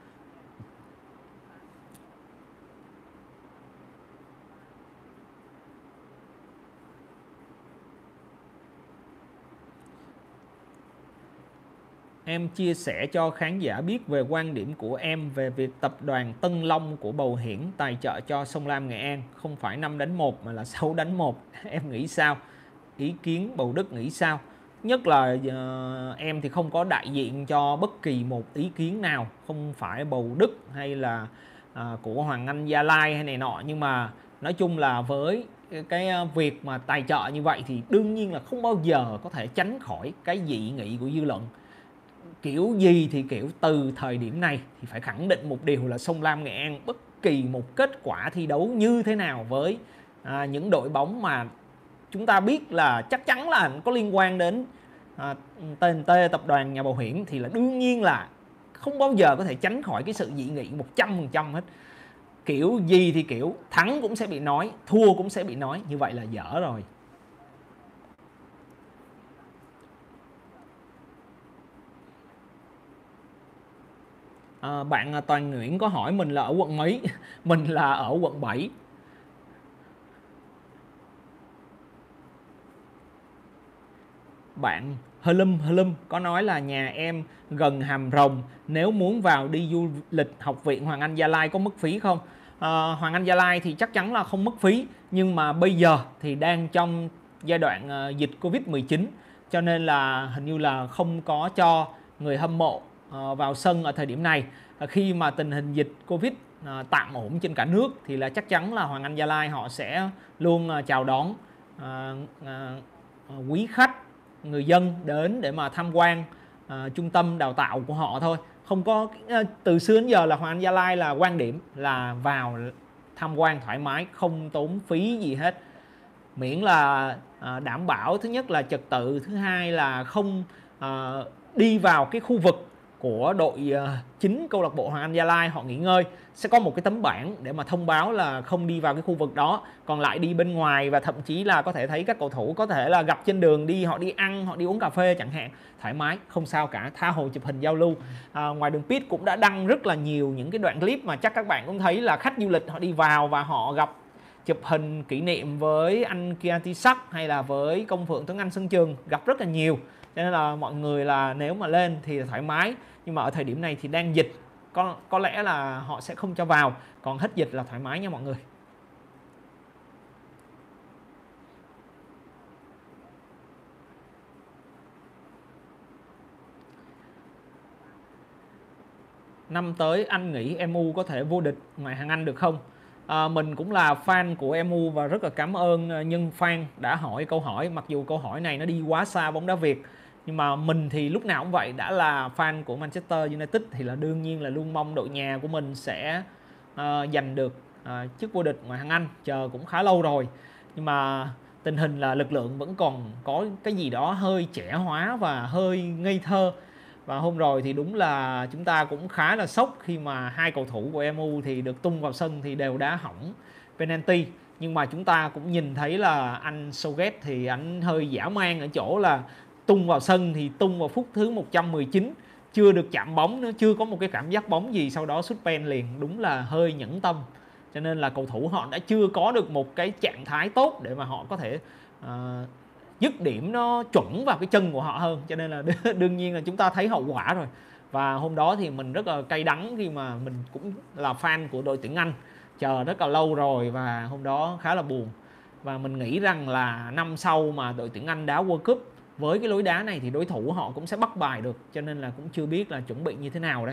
Em chia sẻ cho khán giả biết về quan điểm của em về việc tập đoàn Tân Long của Bầu Hiển tài trợ cho Sông Lam Nghệ An, không phải 5-1 mà là 6-1. Em nghĩ sao? Ý kiến Bầu Đức nghĩ sao? Nhất là em thì không có đại diện cho bất kỳ một ý kiến nào, không phải Bầu Đức hay là của Hoàng Anh Gia Lai hay này nọ, nhưng mà nói chung là với cái việc mà tài trợ như vậy thì đương nhiên là không bao giờ có thể tránh khỏi cái dị nghị của dư luận. Kiểu gì thì kiểu từ thời điểm này thì phải khẳng định một điều là Sông Lam Nghệ An bất kỳ một kết quả thi đấu như thế nào với những đội bóng mà chúng ta biết là chắc chắn là có liên quan đến TNT, tập đoàn nhà Bầu Hiển, thì là đương nhiên là không bao giờ có thể tránh khỏi cái sự dị nghị 100% hết. Kiểu gì thì kiểu thắng cũng sẽ bị nói, thua cũng sẽ bị nói, như vậy là dở rồi. Bạn Toàn Nguyễn có hỏi mình là ở quận mấy? Mình là ở quận 7. Bạn Hơ Lum có nói là nhà em gần Hàm Rồng, nếu muốn vào đi du lịch Học viện Hoàng Anh Gia Lai có mất phí không? Hoàng Anh Gia Lai thì chắc chắn là không mất phí, nhưng mà bây giờ thì đang trong giai đoạn dịch Covid-19, cho nên là hình như là không có cho người hâm mộ vào sân ở thời điểm này. Khi mà tình hình dịch Covid tạm ổn trên cả nước thì là chắc chắn là Hoàng Anh Gia Lai họ sẽ luôn chào đón quý khách, người dân đến để mà tham quan trung tâm đào tạo của họ thôi. Không có từ xưa đến giờ là Hoàng Anh Gia Lai là quan điểm là vào tham quan thoải mái, không tốn phí gì hết, miễn là đảm bảo thứ nhất là trật tự, thứ hai là không đi vào cái khu vực của đội chính câu lạc bộ Hoàng Anh Gia Lai họ nghỉ ngơi. Sẽ có một cái tấm bảng để mà thông báo là không đi vào cái khu vực đó, còn lại đi bên ngoài, và thậm chí là có thể thấy các cầu thủ có thể là gặp trên đường đi, họ đi ăn, họ đi uống cà phê chẳng hạn, thoải mái, không sao cả, tha hồ chụp hình giao lưu. Ngoài đường Pit cũng đã đăng rất là nhiều những cái đoạn clip mà chắc các bạn cũng thấy là khách du lịch họ đi vào và họ gặp, chụp hình kỷ niệm với anh Kiatisak hay là với công phượng Tuấn Anh Sơn Trường, gặp rất là nhiều. Cho nên là mọi người là nếu mà lên thì thoải mái, nhưng mà ở thời điểm này thì đang dịch có lẽ là họ sẽ không cho vào, còn hết dịch là thoải mái nha mọi người. Năm tới anh nghĩ MU có thể vô địch ngoại hạng Anh được không? Mình cũng là fan của MU và rất là cảm ơn Nhân Phan đã hỏi câu hỏi. Mặc dù câu hỏi này nó đi quá xa bóng đá Việt, nhưng mà mình thì lúc nào cũng vậy, đã là fan của Manchester United thì là đương nhiên là luôn mong đội nhà của mình sẽ giành được chức vô địch ngoại hạng Anh. Chờ cũng khá lâu rồi, nhưng mà tình hình là lực lượng vẫn còn có cái gì đó hơi trẻ hóa và hơi ngây thơ. Và hôm rồi thì đúng là chúng ta cũng khá là sốc khi mà hai cầu thủ của MU thì được tung vào sân thì đều đá hỏng penalty. Nhưng mà chúng ta cũng nhìn thấy là anh Southgate thì anh hơi dã man ở chỗ là tung vào sân thì tung vào phút thứ 119, chưa được chạm bóng nữa, chưa có một cái cảm giác bóng gì, sau đó sút pen liền. Đúng là hơi nhẫn tâm. Cho nên là cầu thủ họ đã chưa có được một cái trạng thái tốt để mà họ có thể dứt điểm nó chuẩn vào cái chân của họ hơn. Cho nên là đương nhiên là chúng ta thấy hậu quả rồi. Và hôm đó thì mình rất là cay đắng khi mà mình cũng là fan của đội tuyển Anh, chờ rất là lâu rồi và hôm đó khá là buồn. Và mình nghĩ rằng là năm sau mà đội tuyển Anh đá World Cup với cái lối đá này thì đối thủ họ cũng sẽ bắt bài được. Cho nên là cũng chưa biết là chuẩn bị như thế nào đây.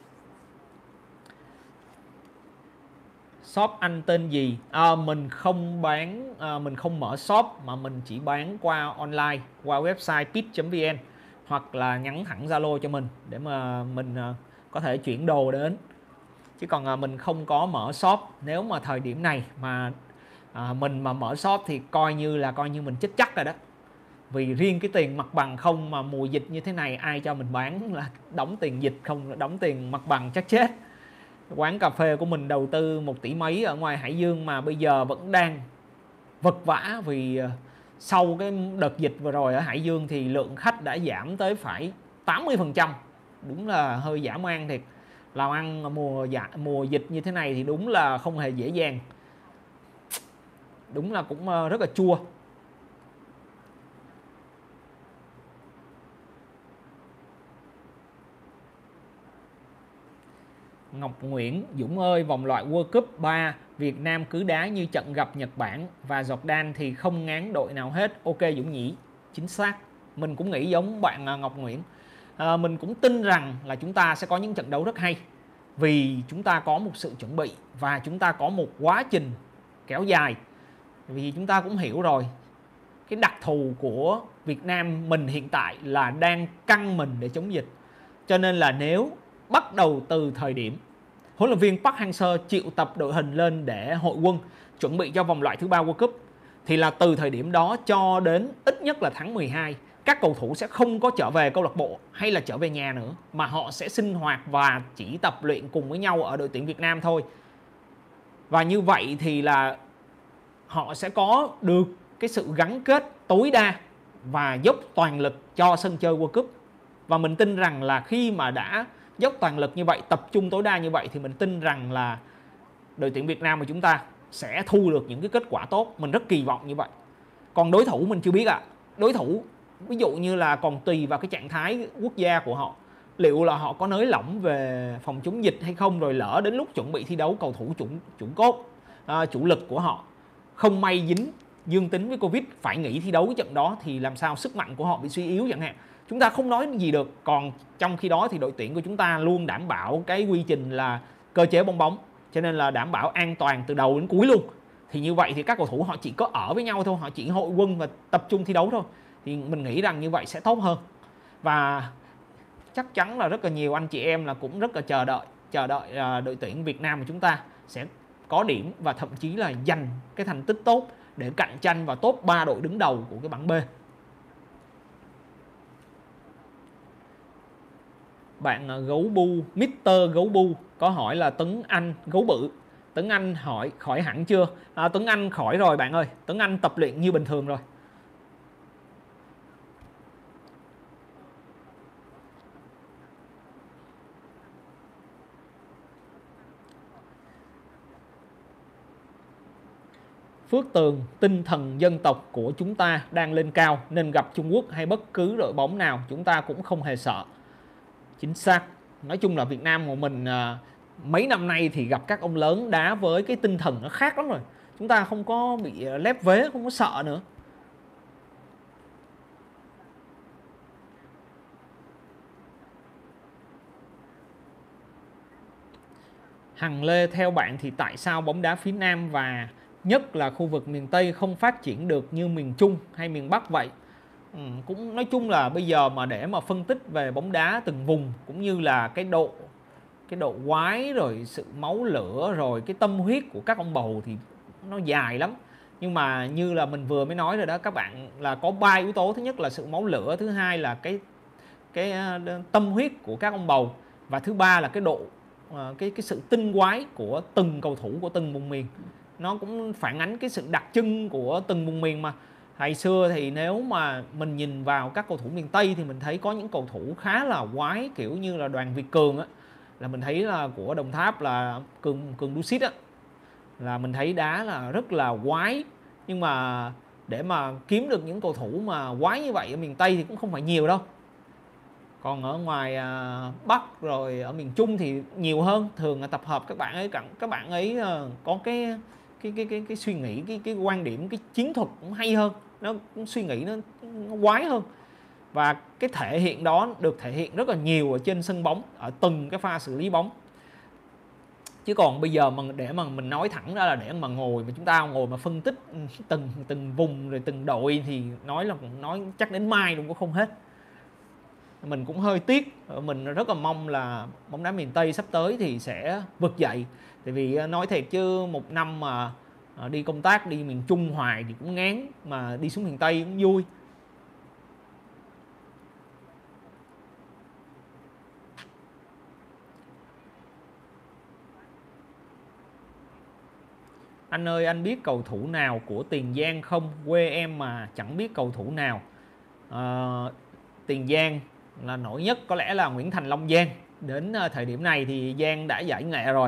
Shop anh tên gì? Mình không bán, mình không mở shop mà mình chỉ bán qua online, qua website pitch.vn hoặc là nhắn thẳng Zalo cho mình để mà mình có thể chuyển đồ đến. Chứ còn mình không có mở shop. Nếu mà thời điểm này mà mình mà mở shop thì coi như mình chết chắc rồi đó. Vì riêng cái tiền mặt bằng không mà mùa dịch như thế này ai cho mình bán, là đóng tiền dịch không đóng tiền mặt bằng chắc chết. Quán cà phê của mình đầu tư 1 tỷ mấy ở ngoài Hải Dương mà bây giờ vẫn đang vật vã vì sau cái đợt dịch vừa rồi ở Hải Dương thì lượng khách đã giảm tới phải 80%. Đúng là hơi dã man thiệt. Làm ăn mùa dịch như thế này thì đúng là không hề dễ dàng. Đúng là cũng rất là chua. Ngọc Nguyễn: Dũng ơi, vòng loại World Cup 3 Việt Nam cứ đá như trận gặp Nhật Bản và Jordan thì không ngán đội nào hết. Ok Dũng nhỉ, chính xác. Mình cũng nghĩ giống bạn Ngọc Nguyễn. Mình cũng tin rằng là chúng ta sẽ có những trận đấu rất hay, vì chúng ta có một sự chuẩn bị và chúng ta có một quá trình kéo dài. Vì chúng ta cũng hiểu rồi, cái đặc thù của Việt Nam mình hiện tại là đang căng mình để chống dịch. Cho nên là nếu bắt đầu từ thời điểm huấn luyện viên Park Hang-seo triệu tập đội hình lên để hội quân chuẩn bị cho vòng loại thứ 3 World Cup, thì là từ thời điểm đó cho đến ít nhất là tháng 12, các cầu thủ sẽ không có trở về câu lạc bộ hay là trở về nhà nữa, mà họ sẽ sinh hoạt và chỉ tập luyện cùng với nhau ở đội tuyển Việt Nam thôi. Và như vậy thì là họ sẽ có được cái sự gắn kết tối đa và dốc toàn lực cho sân chơi World Cup. Và mình tin rằng là khi mà đã dốc toàn lực như vậy, tập trung tối đa như vậy, thì mình tin rằng là đội tuyển Việt Nam của chúng ta sẽ thu được những cái kết quả tốt. Mình rất kỳ vọng như vậy. Còn đối thủ mình chưa biết ạ. Đối thủ ví dụ như là còn tùy vào cái trạng thái quốc gia của họ, liệu là họ có nới lỏng về phòng chống dịch hay không, rồi lỡ đến lúc chuẩn bị thi đấu cầu thủ chủ cốt, chủ lực của họ không may dính dương tính với Covid phải nghỉ thi đấu cái trận đó, thì làm sao sức mạnh của họ bị suy yếu chẳng hạn. Chúng ta không nói gì được. Còn trong khi đó thì đội tuyển của chúng ta luôn đảm bảo cái quy trình là cơ chế bong bóng, cho nên là đảm bảo an toàn từ đầu đến cuối luôn. Thì như vậy thì các cầu thủ họ chỉ có ở với nhau thôi, họ chỉ hội quân và tập trung thi đấu thôi. Thì mình nghĩ rằng như vậy sẽ tốt hơn. Và chắc chắn là rất là nhiều anh chị em là cũng rất là chờ đợi đội tuyển Việt Nam của chúng ta sẽ có điểm và thậm chí là giành cái thành tích tốt để cạnh tranh vào top 3 đội đứng đầu của cái bảng B. Bạn Gấu Bu, Mr. Gấu Bu có hỏi là Tuấn Anh Gấu Bự, Tuấn Anh hỏi khỏi hẳn chưa? Tuấn Anh khỏi rồi bạn ơi. Tuấn Anh tập luyện như bình thường rồi. Phước Tường: tinh thần dân tộc của chúng ta đang lên cao nên gặp Trung Quốc hay bất cứ đội bóng nào chúng ta cũng không hề sợ. Chính xác. nói chung là Việt Nam của mình mấy năm nay thì gặp các ông lớn đá với cái tinh thần nó khác lắm rồi. Chúng ta không có bị lép vế, không có sợ nữa. Hằng Lê, theo bạn thì tại sao bóng đá phía Nam và nhất là khu vực miền Tây không phát triển được như miền Trung hay miền Bắc vậy? Cũng nói chung là bây giờ mà để mà phân tích về bóng đá từng vùng cũng như là cái độ quái rồi sự máu lửa rồi cái tâm huyết của các ông bầu thì nó dài lắm. Nhưng mà như là mình vừa mới nói rồi đó các bạn, là có 3 yếu tố. Thứ nhất là sự máu lửa, thứ hai là cái tâm huyết của các ông bầu, và thứ ba là cái sự tinh quái của từng cầu thủ của từng vùng miền. Nó cũng phản ánh cái sự đặc trưng của từng vùng miền mà. Hồi xưa thì nếu mà mình nhìn vào các cầu thủ miền Tây thì mình thấy có những cầu thủ khá là quái, kiểu như là Đoàn Việt Cường á, là mình thấy là của Đồng Tháp là Cường Dusit á, là mình thấy đá là rất là quái. Nhưng mà để mà kiếm được những cầu thủ mà quái như vậy ở miền Tây thì cũng không phải nhiều đâu. Còn ở ngoài Bắc rồi ở miền Trung thì nhiều hơn. Thường là tập hợp các bạn ấy có cái suy nghĩ, cái quan điểm, cái chiến thuật cũng hay hơn, nó suy nghĩ nó quái hơn, và cái thể hiện đó được thể hiện rất là nhiều ở trên sân bóng, ở từng cái pha xử lý bóng. Chứ còn bây giờ mà để mà mình nói thẳng ra là để mà chúng ta ngồi mà phân tích từng vùng rồi từng đội thì nói chắc đến mai cũng không hết. Mình cũng hơi tiếc, mình rất là mong là bóng đá miền Tây sắp tới thì sẽ vực dậy. Tại vì nói thiệt chứ một năm mà đi công tác đi miền Trung hoài thì cũng ngán, mà đi xuống miền Tây cũng vui. Anh ơi, anh biết cầu thủ nào của Tiền Giang không? Quê em mà chẳng biết cầu thủ nào. Tiền Giang là nổi nhất có lẽ là Nguyễn Thành Long Giang. Đến thời điểm này thì Giang đã giải nghệ rồi,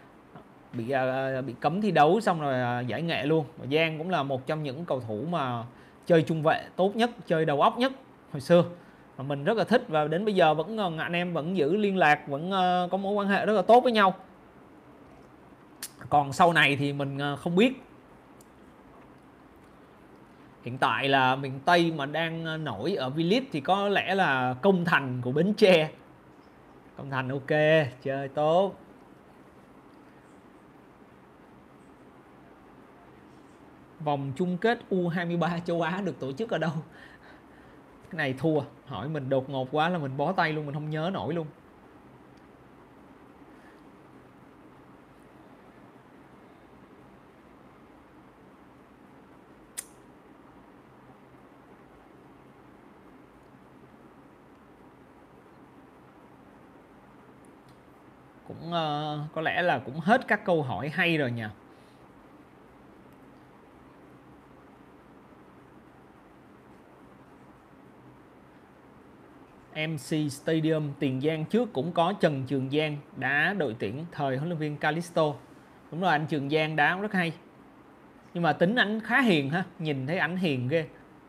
bị cấm thi đấu xong rồi giải nghệ luôn. Và Giang cũng là một trong những cầu thủ mà chơi trung vệ tốt nhất, chơi đầu óc nhất hồi xưa, mà mình rất là thích, và đến bây giờ vẫn anh em vẫn giữ liên lạc, vẫn có mối quan hệ rất là tốt với nhau. Còn sau này thì mình không biết. Hiện tại là miền Tây mà đang nổi ở V-League thì có lẽ là Công Thành của Bến Tre. Công Thành ok, chơi tốt. Vòng chung kết U23 châu Á được tổ chức ở đâu? Cái này thua, hỏi mình đột ngột quá là mình bó tay luôn, mình không nhớ nổi luôn. Cũng có lẽ là cũng hết các câu hỏi hay rồi nha. MC Stadium Tiền Giang trước cũng có Trần Trường Giang đá đội tuyển thời huấn luyện viên Calisto. Đúng rồi, anh Trường Giang đá cũng rất hay. Nhưng mà tính ảnh khá hiền ha, nhìn thấy ảnh hiền ghê.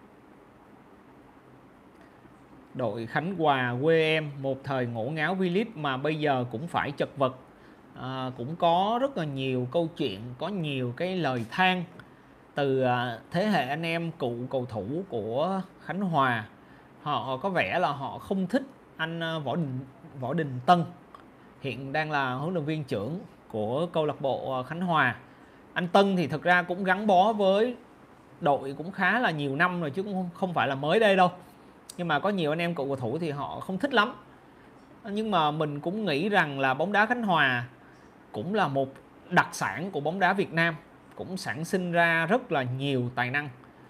Đội Khánh Hòa quê em một thời ngổ ngáo V-League mà bây giờ cũng phải chật vật. Cũng có rất là nhiều câu chuyện, có nhiều cái lời than từ thế hệ anh em cựu cầu thủ của Khánh Hòa. Họ có vẻ là họ không thích anh Võ Đình Tân, hiện đang là huấn luyện viên trưởng của câu lạc bộ Khánh Hòa. Anh Tân thì thực ra cũng gắn bó với đội cũng khá là nhiều năm rồi chứ cũng không phải là mới đây đâu. Nhưng mà có nhiều anh em cựu cầu thủ thì họ không thích lắm. Nhưng mà mình cũng nghĩ rằng là bóng đá Khánh Hòa cũng là một đặc sản của bóng đá Việt Nam, cũng sản sinh ra rất là nhiều tài năng.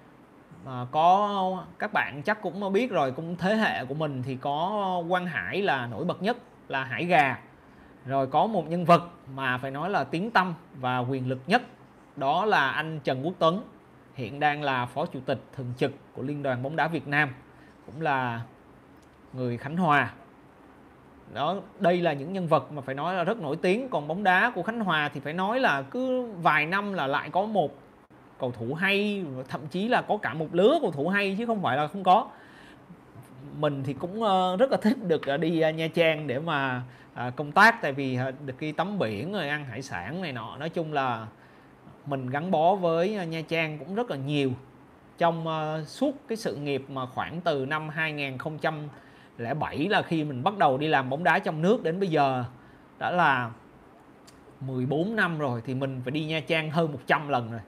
Có các bạn chắc cũng biết rồi, cũng thế hệ của mình thì có Quang Hải là nổi bật nhất, là Hải Gà. Rồi có một nhân vật mà phải nói là tiếng tăm và quyền lực nhất, đó là anh Trần Quốc Tuấn, hiện đang là phó chủ tịch thường trực của Liên đoàn bóng đá Việt Nam, cũng là người Khánh Hòa. Đó, đây là những nhân vật mà phải nói là rất nổi tiếng. Còn bóng đá của Khánh Hòa thì phải nói là cứ vài năm là lại có một cầu thủ hay, thậm chí là có cả một lứa cầu thủ hay chứ không phải là không có. mình thì cũng rất là thích được đi Nha Trang để mà công tác, tại vì được đi tắm biển rồi ăn hải sản này nọ. Nói chung là mình gắn bó với Nha Trang cũng rất là nhiều trong suốt cái sự nghiệp mà khoảng từ năm 2007 là khi mình bắt đầu đi làm bóng đá trong nước đến bây giờ đã là 14 năm rồi, thì mình phải đi Nha Trang hơn 100 lần rồi.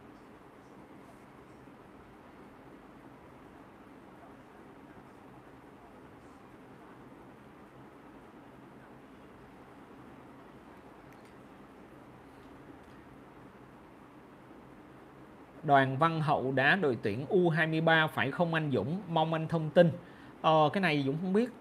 Đoàn Văn Hậu đá đội tuyển U23 phải không anh Dũng? Mong anh thông tin. Cái này Dũng không biết,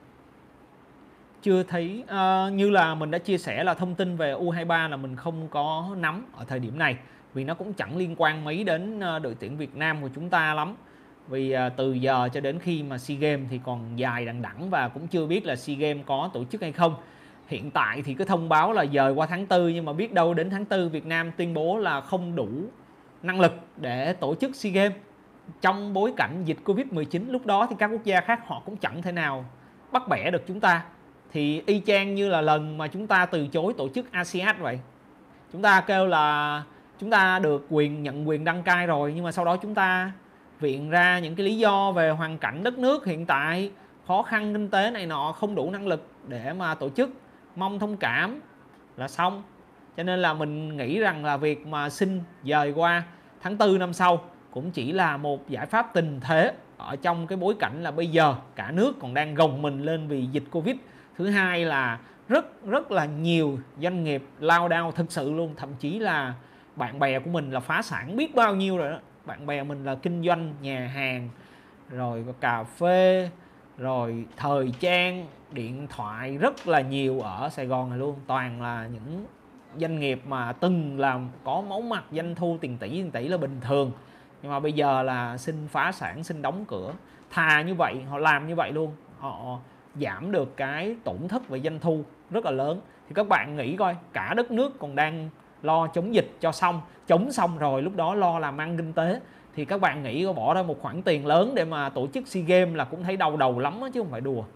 chưa thấy. Như là mình đã chia sẻ là thông tin về U23 là mình không có nắm ở thời điểm này, vì nó cũng chẳng liên quan mấy đến đội tuyển Việt Nam của chúng ta lắm. Vì từ giờ cho đến khi mà SEA Games thì còn dài đằng đẵng, và cũng chưa biết là SEA Games có tổ chức hay không. Hiện tại thì cứ thông báo là dời qua tháng 4, nhưng mà biết đâu đến tháng 4 Việt Nam tuyên bố là không đủ năng lực để tổ chức SEA Games trong bối cảnh dịch Covid-19. Lúc đó thì các quốc gia khác họ cũng chẳng thể nào bắt bẻ được chúng ta. Thì y chang như là lần mà chúng ta từ chối tổ chức ASEAN vậy. Chúng ta kêu là chúng ta được nhận quyền đăng cai rồi, nhưng mà sau đó chúng ta viện ra những cái lý do về hoàn cảnh đất nước hiện tại, khó khăn kinh tế này nọ, không đủ năng lực để mà tổ chức, mong thông cảm là xong. Cho nên là mình nghĩ rằng là việc mà xin dời qua tháng 4 năm sau cũng chỉ là một giải pháp tình thế ở trong cái bối cảnh là bây giờ cả nước còn đang gồng mình lên vì dịch Covid. Thứ hai là rất là nhiều doanh nghiệp lao đao thực sự luôn, thậm chí là bạn bè của mình là phá sản biết bao nhiêu rồi đó. Bạn bè mình là kinh doanh nhà hàng, rồi cà phê, rồi thời trang, điện thoại, rất là nhiều ở Sài Gòn này luôn. Toàn là những doanh nghiệp mà từng làm có máu mặt, doanh thu tiền tỷ là bình thường, nhưng mà bây giờ là xin phá sản, xin đóng cửa. Thà như vậy họ làm như vậy luôn, họ giảm được cái tổn thất về doanh thu rất là lớn. Thì các bạn nghĩ coi, cả đất nước còn đang lo chống dịch cho xong, chống xong rồi lúc đó lo làm ăn kinh tế, thì các bạn nghĩ có bỏ ra một khoản tiền lớn để mà tổ chức SEA Games là cũng thấy đau đầu lắm đó, chứ không phải đùa.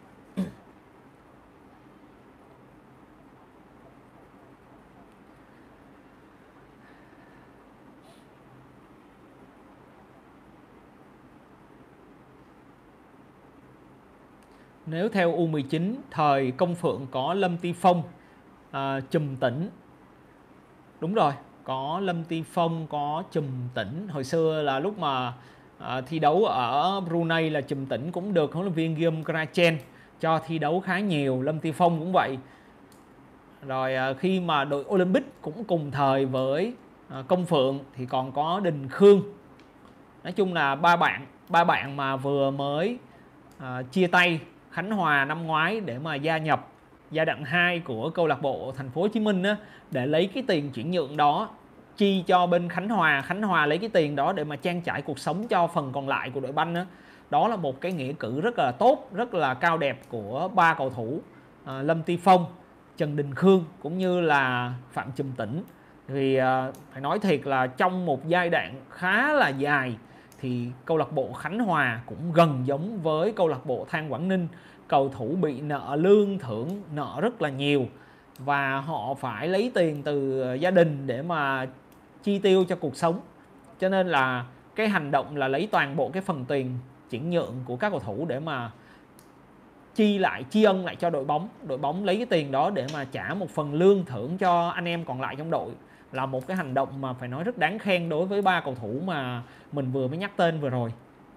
Nếu theo U19 thời Công Phượng có Lâm Ti Phong, Trùm Tĩnh. Đúng rồi, có Lâm Ti Phong, có Trùm Tĩnh. Hồi xưa là lúc mà thi đấu ở Brunei là Trùm Tĩnh cũng được huấn luyện viên Guillaume Grachen cho thi đấu khá nhiều. Lâm Ti Phong cũng vậy. Rồi khi mà đội Olympic cũng cùng thời với Công Phượng thì còn có Đình Khương. Nói chung là ba bạn mà vừa mới chia tay Khánh Hòa năm ngoái để mà gia nhập giai đoạn 2 của câu lạc bộ Thành phố Hồ Chí Minh á, để lấy cái tiền chuyển nhượng đó chi cho bên Khánh Hòa lấy cái tiền đó để mà trang trải cuộc sống cho phần còn lại của đội banh á. Đó là một cái nghĩa cử rất là tốt, rất là cao đẹp của ba cầu thủ Lâm Ti Phong, Trần Đình Khương cũng như là Phạm Trùm Tĩnh. Thì phải nói thiệt là trong một giai đoạn khá là dài thì câu lạc bộ Khánh Hòa cũng gần giống với câu lạc bộ Than Quảng Ninh. Cầu thủ bị nợ lương thưởng, nợ rất là nhiều, và họ phải lấy tiền từ gia đình để mà chi tiêu cho cuộc sống. Cho nên là cái hành động là lấy toàn bộ cái phần tiền chuyển nhượng của các cầu thủ để mà tri ân lại cho đội bóng. Đội bóng lấy cái tiền đó để mà trả một phần lương thưởng cho anh em còn lại trong đội, là một cái hành động mà phải nói rất đáng khen đối với ba cầu thủ mà mình vừa mới nhắc tên vừa rồi.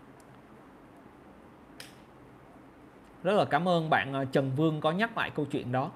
Rất là cảm ơn bạn Trần Vương có nhắc lại câu chuyện đó.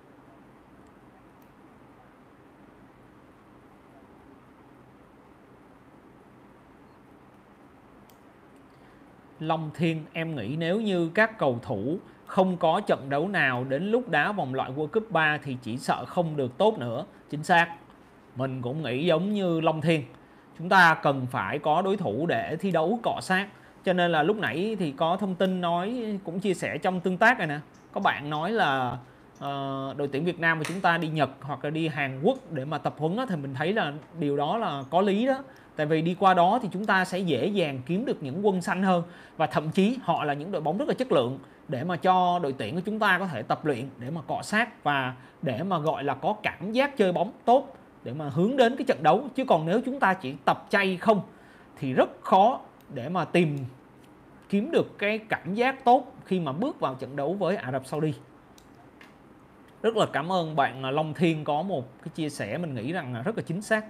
Long Thiên, em nghĩ nếu như các cầu thủ không có trận đấu nào đến lúc đá vòng loại World Cup 3 thì chỉ sợ không được tốt nữa. Chính xác. Mình cũng nghĩ giống như Long Thiên. Chúng ta cần phải có đối thủ để thi đấu cọ sát. Cho nên là lúc nãy thì có thông tin nói, cũng chia sẻ trong tương tác này nè. Có bạn nói là đội tuyển Việt Nam của chúng ta đi Nhật hoặc là đi Hàn Quốc để mà tập huấn đó, thì mình thấy là điều đó là có lý đó. Tại vì đi qua đó thì chúng ta sẽ dễ dàng kiếm được những quân xanh hơn, và thậm chí họ là những đội bóng rất là chất lượng để mà cho đội tuyển của chúng ta có thể tập luyện, để mà cọ sát và để mà gọi là có cảm giác chơi bóng tốt để mà hướng đến cái trận đấu. Chứ còn nếu chúng ta chỉ tập chay không thì rất khó để mà kiếm được cái cảm giác tốt khi mà bước vào trận đấu với Ả Rập Saudi. Rất là cảm ơn bạn Long Thiên có một cái chia sẻ mình nghĩ rằng là rất là chính xác.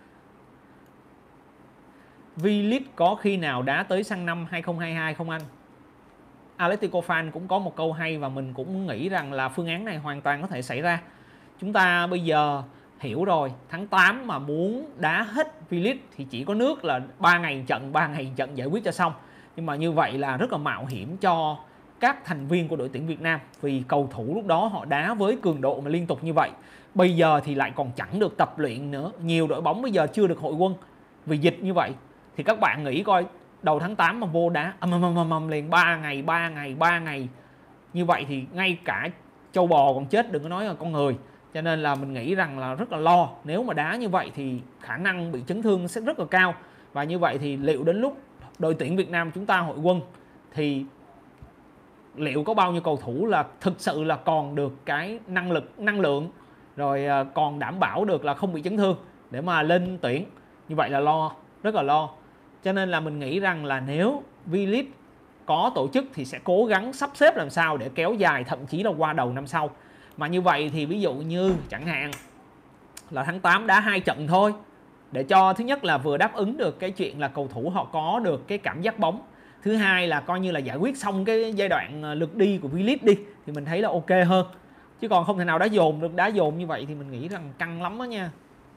V-League có khi nào đá tới sang năm 2022 không anh? Atletico Fan cũng có một câu hay và mình cũng nghĩ rằng là phương án này hoàn toàn có thể xảy ra. Chúng ta bây giờ hiểu rồi, tháng 8 mà muốn đá hết V-League thì chỉ có nước là 3 ngày trận giải quyết cho xong. Nhưng mà như vậy là rất là mạo hiểm cho các thành viên của đội tuyển Việt Nam, vì cầu thủ lúc đó họ đá với cường độ mà liên tục như vậy. Bây giờ thì lại còn chẳng được tập luyện nữa. Nhiều đội bóng bây giờ chưa được hội quân vì dịch như vậy. Thì các bạn nghĩ coi, đầu tháng 8 mà vô đá liền 3 ngày như vậy thì ngay cả châu bò còn chết, đừng có nói là con người. Cho nên là mình nghĩ rằng là rất là lo. Nếu mà đá như vậy thì khả năng bị chấn thương sẽ rất là cao. Và như vậy thì liệu đến lúc đội tuyển Việt Nam chúng ta hội quân thì liệu có bao nhiêu cầu thủ là thực sự là còn được cái năng lượng rồi còn đảm bảo được là không bị chấn thương để mà lên tuyển. Như vậy là lo, rất là lo. Cho nên là mình nghĩ rằng là nếu V-League có tổ chức thì sẽ cố gắng sắp xếp làm sao để kéo dài, thậm chí là qua đầu năm sau. Mà như vậy thì ví dụ như chẳng hạn là tháng 8 đá 2 trận thôi, để cho thứ nhất là vừa đáp ứng được cái chuyện là cầu thủ họ có được cái cảm giác bóng, thứ hai là coi như là giải quyết xong cái giai đoạn lượt đi của V-League đi, thì mình thấy là ok hơn. Chứ còn không thể nào đá dồn như vậy thì mình nghĩ rằng căng lắm đó nha.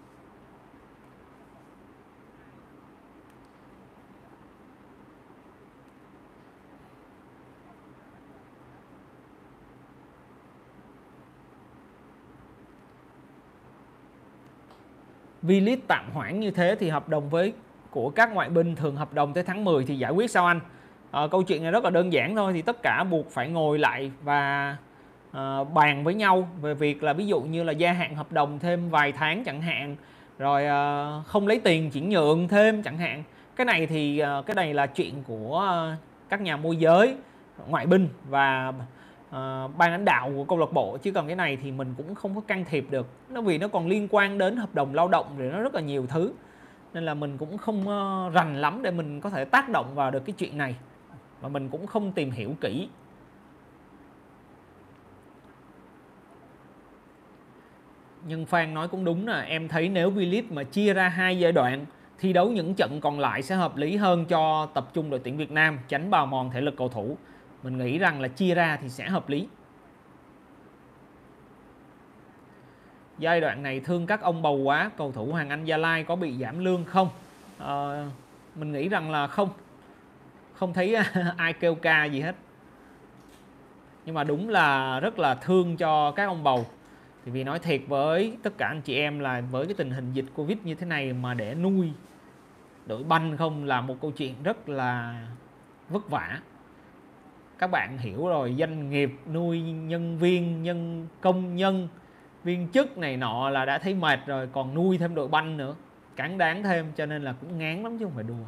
V-League tạm hoãn như thế thì hợp đồng của các ngoại binh thường hợp đồng tới tháng 10 thì giải quyết sao anh? Câu chuyện này rất là đơn giản thôi, thì tất cả buộc phải ngồi lại và bàn với nhau về việc là ví dụ như là gia hạn hợp đồng thêm vài tháng chẳng hạn, rồi không lấy tiền chuyển nhượng thêm chẳng hạn. Cái này thì cái này là chuyện của các nhà môi giới, ngoại binh và ban lãnh đạo của câu lạc bộ, chứ còn cái này thì mình cũng không có can thiệp được, vì nó còn liên quan đến hợp đồng lao động rồi nó rất là nhiều thứ, nên là mình cũng không rành lắm để mình có thể tác động vào được cái chuyện này, và mình cũng không tìm hiểu kỹ. Nhưng Phan nói cũng đúng là em thấy nếu V-League mà chia ra 2 giai đoạn thi đấu những trận còn lại sẽ hợp lý hơn cho tập trung đội tuyển Việt Nam, tránh bào mòn thể lực cầu thủ. Mình nghĩ rằng là chia ra thì sẽ hợp lý. Giai đoạn này thương các ông bầu quá, cầu thủ Hoàng Anh Gia Lai có bị giảm lương không? Mình nghĩ rằng là không thấy ai kêu ca gì hết. Nhưng mà đúng là rất là thương cho các ông bầu. Thì vì nói thiệt với tất cả anh chị em là với cái tình hình dịch Covid như thế này mà để nuôi đội banh không là một câu chuyện rất là vất vả. Các bạn hiểu rồi, doanh nghiệp nuôi nhân viên, công nhân, viên chức này nọ là đã thấy mệt rồi, còn nuôi thêm đội banh nữa, cán đáng thêm, cho nên là cũng ngán lắm chứ không phải đùa.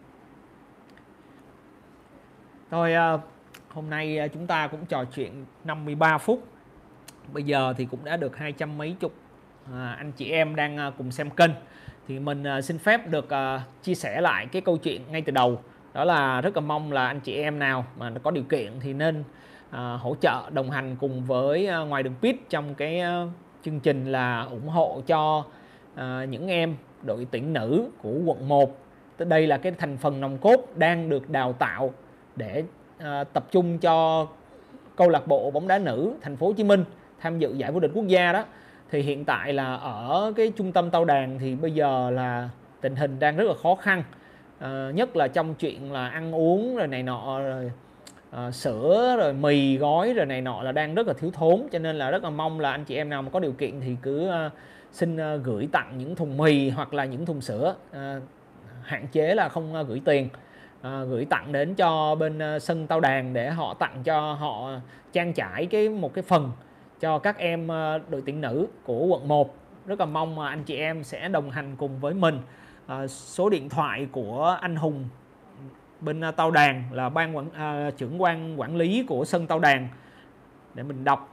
Thôi hôm nay chúng ta cũng trò chuyện 53 phút. Bây giờ thì cũng đã được 200 mấy chục anh chị em đang cùng xem kênh. Thì mình xin phép được chia sẻ lại cái câu chuyện ngay từ đầu. Đó là rất là mong là anh chị em nào mà có điều kiện thì nên hỗ trợ đồng hành cùng với Ngoài Đường Pitch trong cái chương trình là ủng hộ cho những em đội tuyển nữ của quận 1. Đây là cái thành phần nòng cốt đang được đào tạo để tập trung cho câu lạc bộ bóng đá nữ thành phố Hồ Chí Minh tham dự giải vô địch quốc gia đó. Thì hiện tại là ở cái trung tâm Tao Đàn thì bây giờ là tình hình đang rất là khó khăn, nhất là trong chuyện là ăn uống rồi này nọ, rồi sữa rồi mì gói rồi này nọ là đang rất là thiếu thốn. Cho nên là rất là mong là anh chị em nào mà có điều kiện thì cứ xin gửi tặng những thùng mì hoặc là những thùng sữa, hạn chế là không gửi tiền, gửi tặng đến cho bên sân Tao Đàn để họ tặng cho họ trang trải một cái phần cho các em đội tuyển nữ của quận 1. Rất là mong mà anh chị em sẽ đồng hành cùng với mình số điện thoại của anh Hùng bên Tao Đàn, là trưởng ban quản lý của sân Tao Đàn, để mình đọc.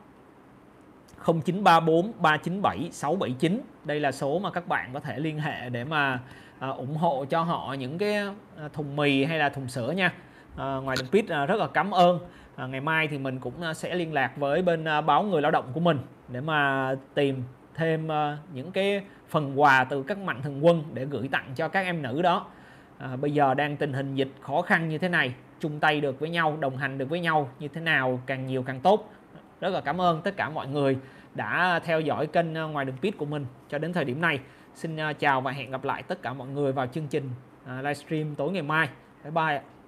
0934 397 679. Đây là số mà các bạn có thể liên hệ để mà ủng hộ cho họ những cái thùng mì hay là thùng sữa nha. Ngoài đường Pit rất là cảm ơn. Ngày mai thì mình cũng sẽ liên lạc với bên báo Người Lao động của mình để mà tìm thêm những cái phần quà từ các mạnh thường quân để gửi tặng cho các em nữ đó. Bây giờ đang tình hình dịch khó khăn như thế này, chung tay được với nhau, đồng hành được với nhau như thế nào càng nhiều càng tốt. Rất là cảm ơn tất cả mọi người đã theo dõi kênh Ngoài Đường Pit của mình cho đến thời điểm này. Xin chào và hẹn gặp lại tất cả mọi người vào chương trình livestream tối ngày mai. Bye bye.